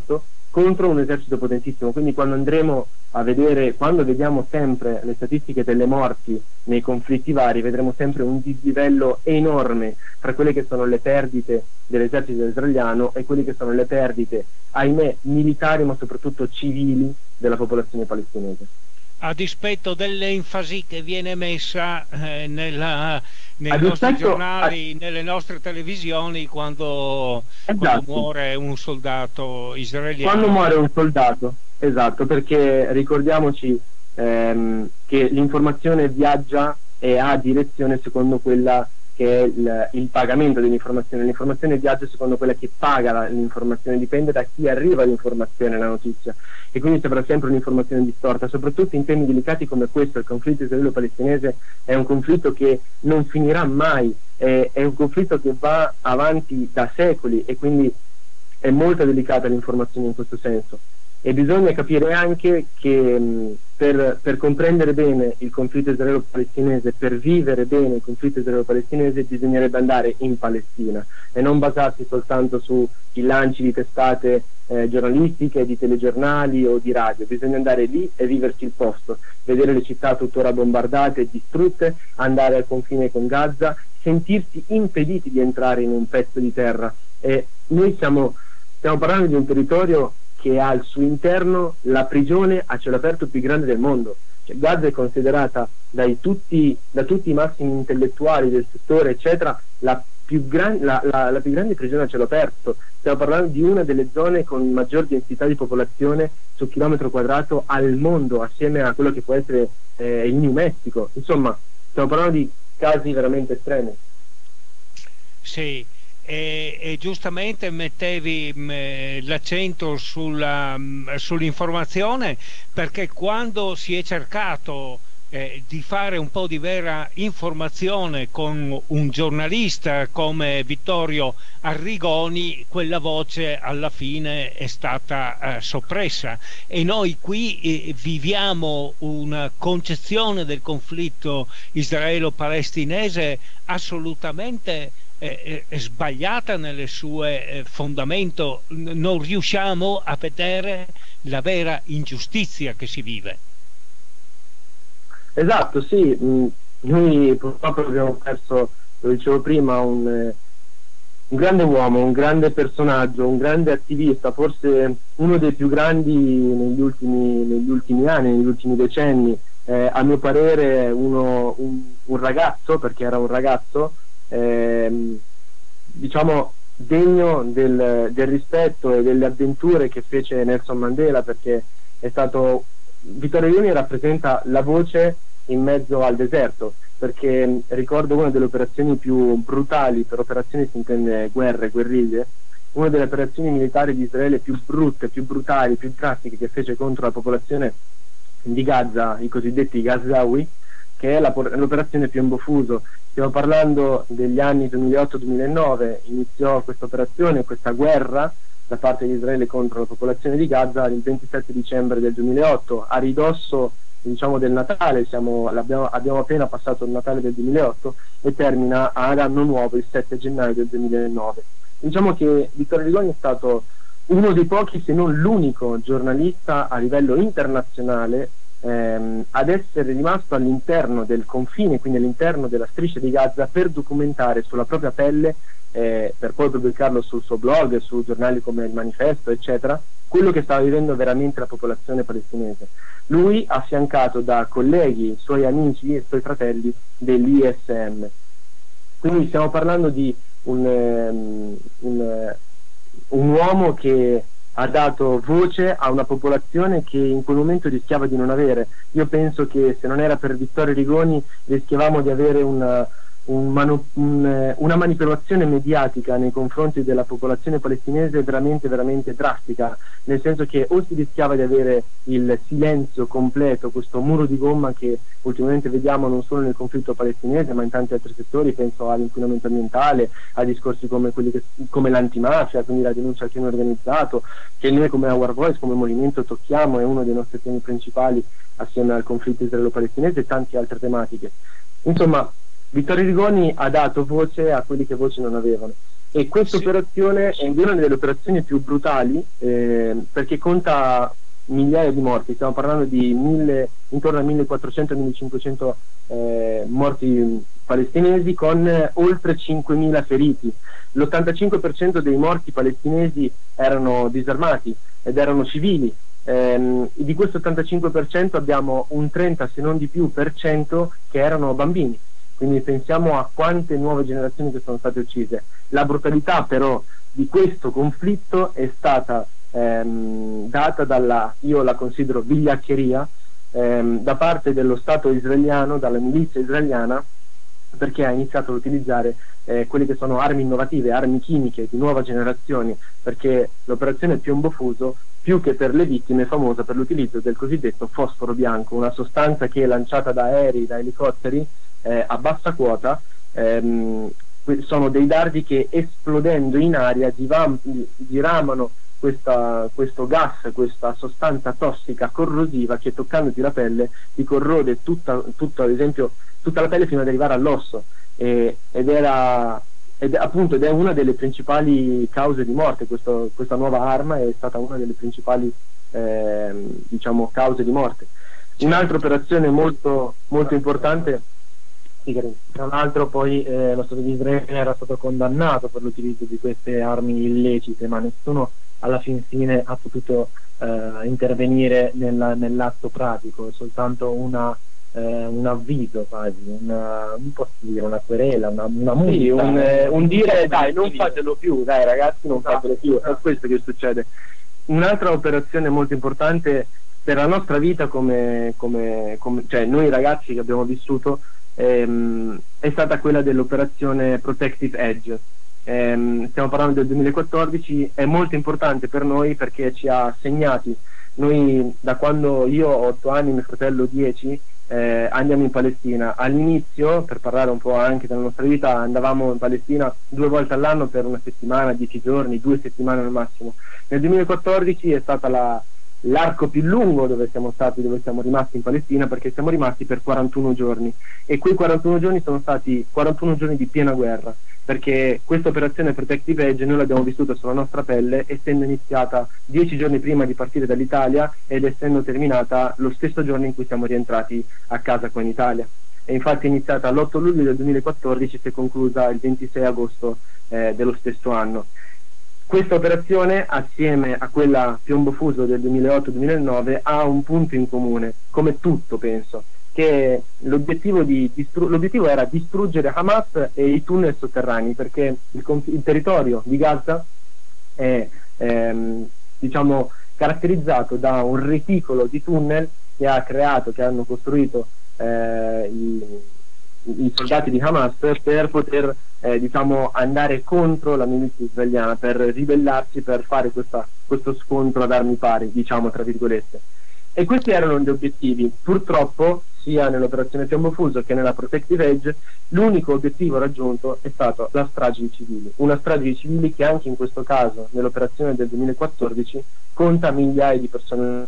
contro un esercito potentissimo. Quindi quando andremo a vedere, quando vediamo sempre le statistiche delle morti nei conflitti vari, vedremo sempre un dislivello enorme tra quelle che sono le perdite dell'esercito israeliano e quelle che sono le perdite, ahimè, militari ma soprattutto civili della popolazione palestinese. A dispetto dell'enfasi che viene messa nei nostri giornali, nelle nostre televisioni, quando muore un soldato israeliano. Quando muore un soldato, esatto, perché ricordiamoci che l'informazione viaggia e ha direzione secondo quella che è il pagamento dell'informazione. L'informazione viaggia secondo quella che paga l'informazione, dipende da chi arriva l'informazione, la notizia, e quindi sembra sempre un'informazione distorta, soprattutto in temi delicati come questo. Il conflitto israelo-palestinese è un conflitto che non finirà mai, è un conflitto che va avanti da secoli, e quindi è molto delicata l'informazione in questo senso. E bisogna capire anche che per comprendere bene il conflitto israelo-palestinese, per vivere bene il conflitto israelo-palestinese, bisognerebbe andare in Palestina e non basarsi soltanto sui lanci di testate giornalistiche, di telegiornali o di radio. Bisogna andare lì e viversi il posto, vedere le città tuttora bombardate e distrutte, andare al confine con Gaza, sentirsi impediti di entrare in un pezzo di terra. E noi stiamo parlando di un territorio che ha al suo interno la prigione a cielo aperto più grande del mondo. Cioè, Gaza è considerata da tutti i massimi intellettuali del settore, eccetera, la più grande prigione a cielo aperto. Stiamo parlando di una delle zone con maggior densità di popolazione su chilometro quadrato al mondo, assieme a quello che può essere il New Mexico. Insomma, stiamo parlando di casi veramente estremi. Sì. E giustamente mettevi l'accento sull'informazione, perché quando si è cercato di fare un po' di vera informazione con un giornalista come Vittorio Arrigoni, quella voce alla fine è stata soppressa, e noi qui viviamo una concezione del conflitto israelo-palestinese assolutamente è sbagliata nelle sue fondamento. Non riusciamo a vedere la vera ingiustizia che si vive. Esatto, sì. Noi purtroppo abbiamo perso, lo dicevo prima, un grande uomo, un grande personaggio, un grande attivista, forse uno dei più grandi negli ultimi anni, negli ultimi decenni. A mio parere un ragazzo, perché era un ragazzo, diciamo degno del rispetto e delle avventure che fece Nelson Mandela, perché è stato Vittorio Arrigoni rappresenta la voce in mezzo al deserto, perché ricordo una delle operazioni più brutali, per operazioni si intende guerriglie, una delle operazioni militari di Israele più brutte, più brutali, più drastiche che fece contro la popolazione di Gaza, i cosiddetti Gazawi, che è l'operazione Piombo Fuso. Stiamo parlando degli anni 2008-2009, iniziò questa operazione, questa guerra da parte di Israele contro la popolazione di Gaza il 27 dicembre del 2008, a ridosso, diciamo, del Natale. Abbiamo appena passato il Natale del 2008 e termina ad anno nuovo il 7 gennaio del 2009. Diciamo che Vittorio Arrigoni è stato uno dei pochi, se non l'unico, giornalista a livello internazionale ad essere rimasto all'interno del confine, quindi all'interno della striscia di Gaza, per documentare sulla propria pelle, per poi pubblicarlo sul suo blog, su giornali come il Manifesto, eccetera, quello che stava vivendo veramente la popolazione palestinese. Lui, affiancato da colleghi, suoi amici e suoi fratelli dell'ISM. Quindi stiamo parlando di un uomo che ha dato voce a una popolazione che in quel momento rischiava di non avere. Io penso che se non era per Vittorio Arrigoni rischiavamo di avere una manipolazione mediatica nei confronti della popolazione palestinese veramente veramente drastica, nel senso che o si rischiava di avere il silenzio completo, questo muro di gomma che ultimamente vediamo non solo nel conflitto palestinese ma in tanti altri settori, penso all'inquinamento ambientale, a discorsi come come l'antimafia, quindi la denuncia al crimine organizzato, che noi come Our Voice, come movimento tocchiamo, è uno dei nostri temi principali assieme al conflitto israelo-palestinese e tante altre tematiche. Insomma, Vittorio Arrigoni ha dato voce a quelli che voce non avevano. E questa operazione è una delle operazioni più brutali, perché conta migliaia di morti. Stiamo parlando di intorno a 1400-1500 morti palestinesi, con oltre 5.000 feriti. L'85% dei morti palestinesi erano disarmati ed erano civili. Di questo 85% abbiamo un 30, se non di più, per cento che erano bambini. Quindi pensiamo a quante nuove generazioni che sono state uccise. La brutalità però di questo conflitto è stata data dalla, io la considero vigliaccheria, da parte dello Stato israeliano, dalla milizia israeliana, perché ha iniziato ad utilizzare quelle che sono armi innovative, armi chimiche di nuova generazione, perché l'operazione Piombo Fuso, più che per le vittime, è famosa per l'utilizzo del cosiddetto fosforo bianco, una sostanza che è lanciata da aerei, da elicotteri a bassa quota. Sono dei dardi che, esplodendo in aria, diramano questo gas, questa sostanza tossica corrosiva che, toccandoti la pelle, ti corrode ad esempio tutta la pelle fino ad arrivare all'osso, ed è una delle principali cause di morte. Questa nuova arma è stata una delle principali cause di morte. Un'altra operazione molto, molto importante, tra l'altro, poi lo Stato di Israele era stato condannato per l'utilizzo di queste armi illecite, ma nessuno alla fin fine ha potuto intervenire nell'atto pratico. È soltanto un avviso quasi, non posso dire una querela, una multa, sì, un dire dai, non fatelo più, dai ragazzi, non fatelo più. È questo che succede. Un'altra operazione molto importante per la nostra vita, cioè noi ragazzi che abbiamo vissuto, è stata quella dell'operazione Protective Edge. Stiamo parlando del 2014, è molto importante per noi perché ci ha segnati. Noi, da quando io ho 8 anni, mio fratello 10, andiamo in Palestina. All'inizio, per parlare un po' anche della nostra vita, andavamo in Palestina 2 volte all'anno per una settimana, 10 giorni, 2 settimane al massimo. Nel 2014 è stata l'arco più lungo dove siamo rimasti in Palestina, perché siamo rimasti per 41 giorni, e quei 41 giorni sono stati 41 giorni di piena guerra, perché questa operazione Protective Edge noi l'abbiamo vissuta sulla nostra pelle, essendo iniziata 10 giorni prima di partire dall'Italia ed essendo terminata lo stesso giorno in cui siamo rientrati a casa qua in Italia. E infatti è iniziata l'8 luglio del 2014 e si è conclusa il 26 agosto dello stesso anno. Questa operazione, assieme a quella Piombo Fuso del 2008-2009, ha un punto in comune, come tutto penso, che l'obiettivo era distruggere Hamas e i tunnel sotterranei, perché il territorio di Gaza è caratterizzato da un reticolo di tunnel che hanno costruito i soldati di Hamas per poter andare contro la milizia israeliana, per ribellarsi, per fare questo scontro ad armi pari, tra virgolette. E questi erano gli obiettivi. Purtroppo, sia nell'operazione Piombo Fuso che nella Protective Edge, l'unico obiettivo raggiunto è stato la strage di civili. Una strage di civili che anche in questo caso, nell'operazione del 2014, conta migliaia di persone.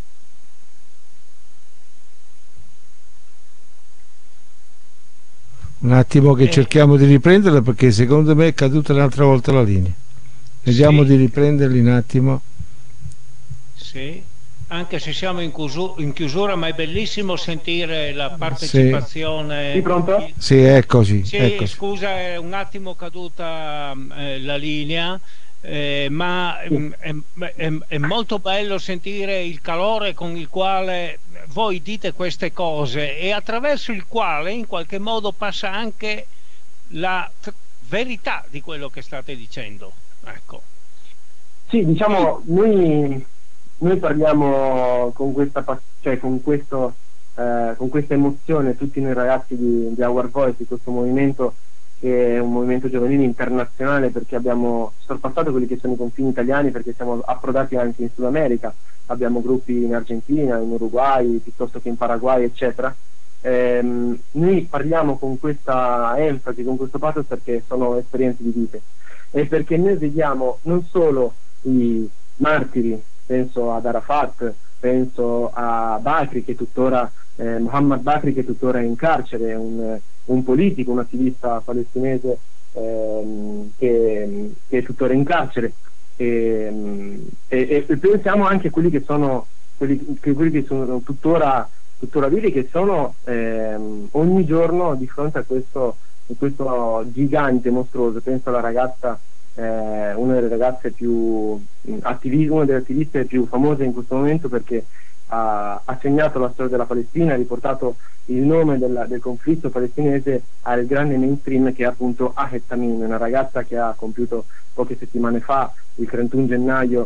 Un attimo che cerchiamo di riprenderla, perché secondo me è caduta un'altra volta la linea. Vediamo di riprenderli un attimo. Sì, anche se siamo in chiusura, ma è bellissimo sentire la partecipazione. Sì, pronto? Sì, eccoci. Sì, eccoci. Scusa, è un attimo caduta la linea. Ma è molto bello sentire il calore con il quale voi dite queste cose, e attraverso il quale in qualche modo passa anche la verità di quello che state dicendo. Ecco. Sì, noi parliamo con questa emozione, tutti noi ragazzi di Our Voice, di questo movimento, che è un movimento giovanile internazionale, perché abbiamo sorpassato quelli che sono i confini italiani, perché siamo approdati anche in Sud America, abbiamo gruppi in Argentina, in Uruguay, piuttosto che in Paraguay, eccetera. Noi parliamo con questa enfasi, con questo pathos, perché sono esperienze di vita, e perché noi vediamo non solo i martiri, penso ad Arafat, penso a Bakri, che tuttora Mohammed Bakri, che tuttora è in carcere, un politico, un attivista palestinese che è tuttora in carcere, e pensiamo anche a quelli che sono tuttora vivi, che sono ogni giorno di fronte a questo gigante mostruoso. Penso alla ragazza, una delle ragazze una delle attiviste più famose in questo momento, perché ha segnato la storia della Palestina, ha riportato il nome del conflitto palestinese al grande mainstream, che è appunto Ahed Tamimi, una ragazza che ha compiuto poche settimane fa, il 31 gennaio,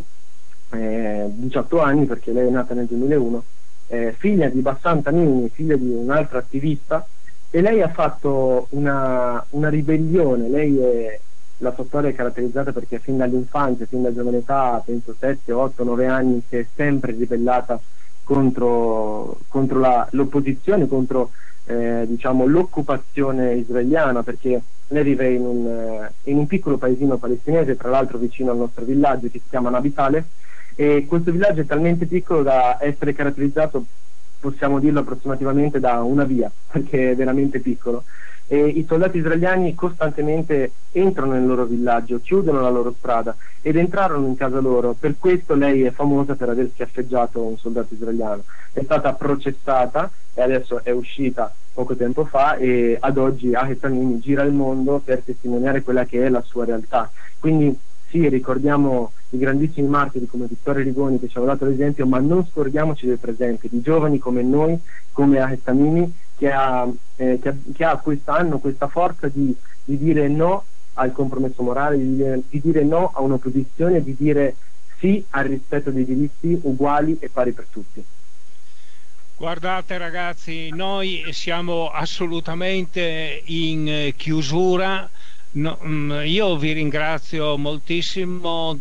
18 anni, perché lei è nata nel 2001, figlia di Bassam Tamimi, figlia di un'altra attivista, e lei ha fatto una ribellione. La sua storia è caratterizzata perché fin dall'infanzia, fin da giovane età, penso 7, 8, 9 anni, si è sempre ribellata contro l'opposizione, contro diciamo l'occupazione israeliana, perché lei vive in un piccolo paesino palestinese, tra l'altro vicino al nostro villaggio, che si chiama Nabitale, e questo villaggio è talmente piccolo da essere caratterizzato, possiamo dirlo, approssimativamente da una via, perché è veramente piccolo, e i soldati israeliani costantemente entrano nel loro villaggio, chiudono la loro strada ed entrarono in casa loro. Per questo lei è famosa per aver schiaffeggiato un soldato israeliano. È stata processata e adesso è uscita poco tempo fa, e ad oggi Ahed Tamimi gira il mondo per testimoniare quella che è la sua realtà. Quindi sì, ricordiamo i grandissimi martiri come Vittorio Rigoni, che ci hanno dato l'esempio, ma non scordiamoci del presente, di giovani come noi, come Ahed Tamimi, che ha quest'anno questa forza di dire no al compromesso morale, di dire no a un'opposizione, di dire sì al rispetto dei diritti uguali e pari per tutti. Guardate ragazzi, noi siamo assolutamente in chiusura. Io vi ringrazio moltissimo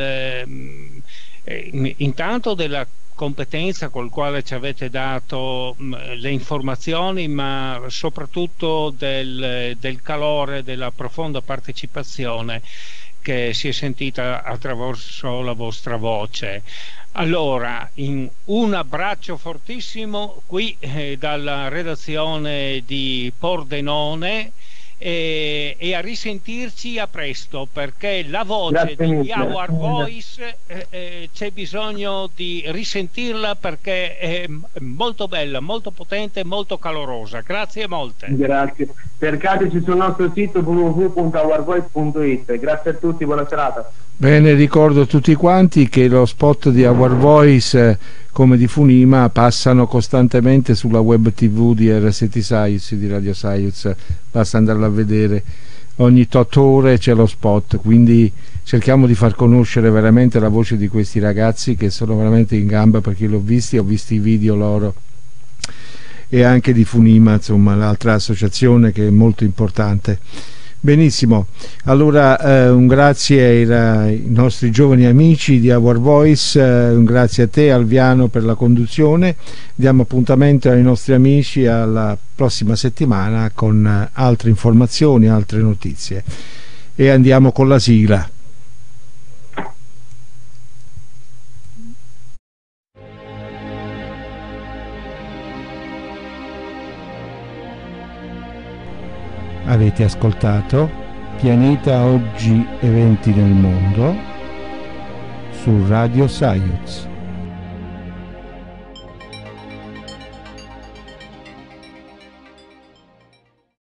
intanto della competenza col quale ci avete dato le informazioni, ma soprattutto del calore, della profonda partecipazione che si è sentita attraverso la vostra voce. Allora, un abbraccio fortissimo qui dalla redazione di Pordenone, e a risentirci a presto, perché la voce di Our Voice c'è bisogno di risentirla, perché è molto bella, molto potente, molto calorosa. Grazie molte. Grazie. Cercateci sul nostro sito www.ourvoice.it. Grazie a tutti, buona serata. Bene, ricordo a tutti quanti che lo spot di Our Voice, come di Funima, passano costantemente sulla web tv di RST Saiuz, di Radio Saiuz. Basta andarlo a vedere, ogni 8 ore c'è lo spot, quindi cerchiamo di far conoscere veramente la voce di questi ragazzi, che sono veramente in gamba, perché ho visti i video loro, e anche di Funima, insomma, l'altra associazione che è molto importante. Benissimo, allora un grazie ai nostri giovani amici di Our Voice, un grazie a te Alviano per la conduzione. Diamo appuntamento ai nostri amici alla prossima settimana con altre informazioni, altre notizie, e andiamo con la sigla. Avete ascoltato Pianeta Oggi, eventi nel mondo su Radio Saiuz.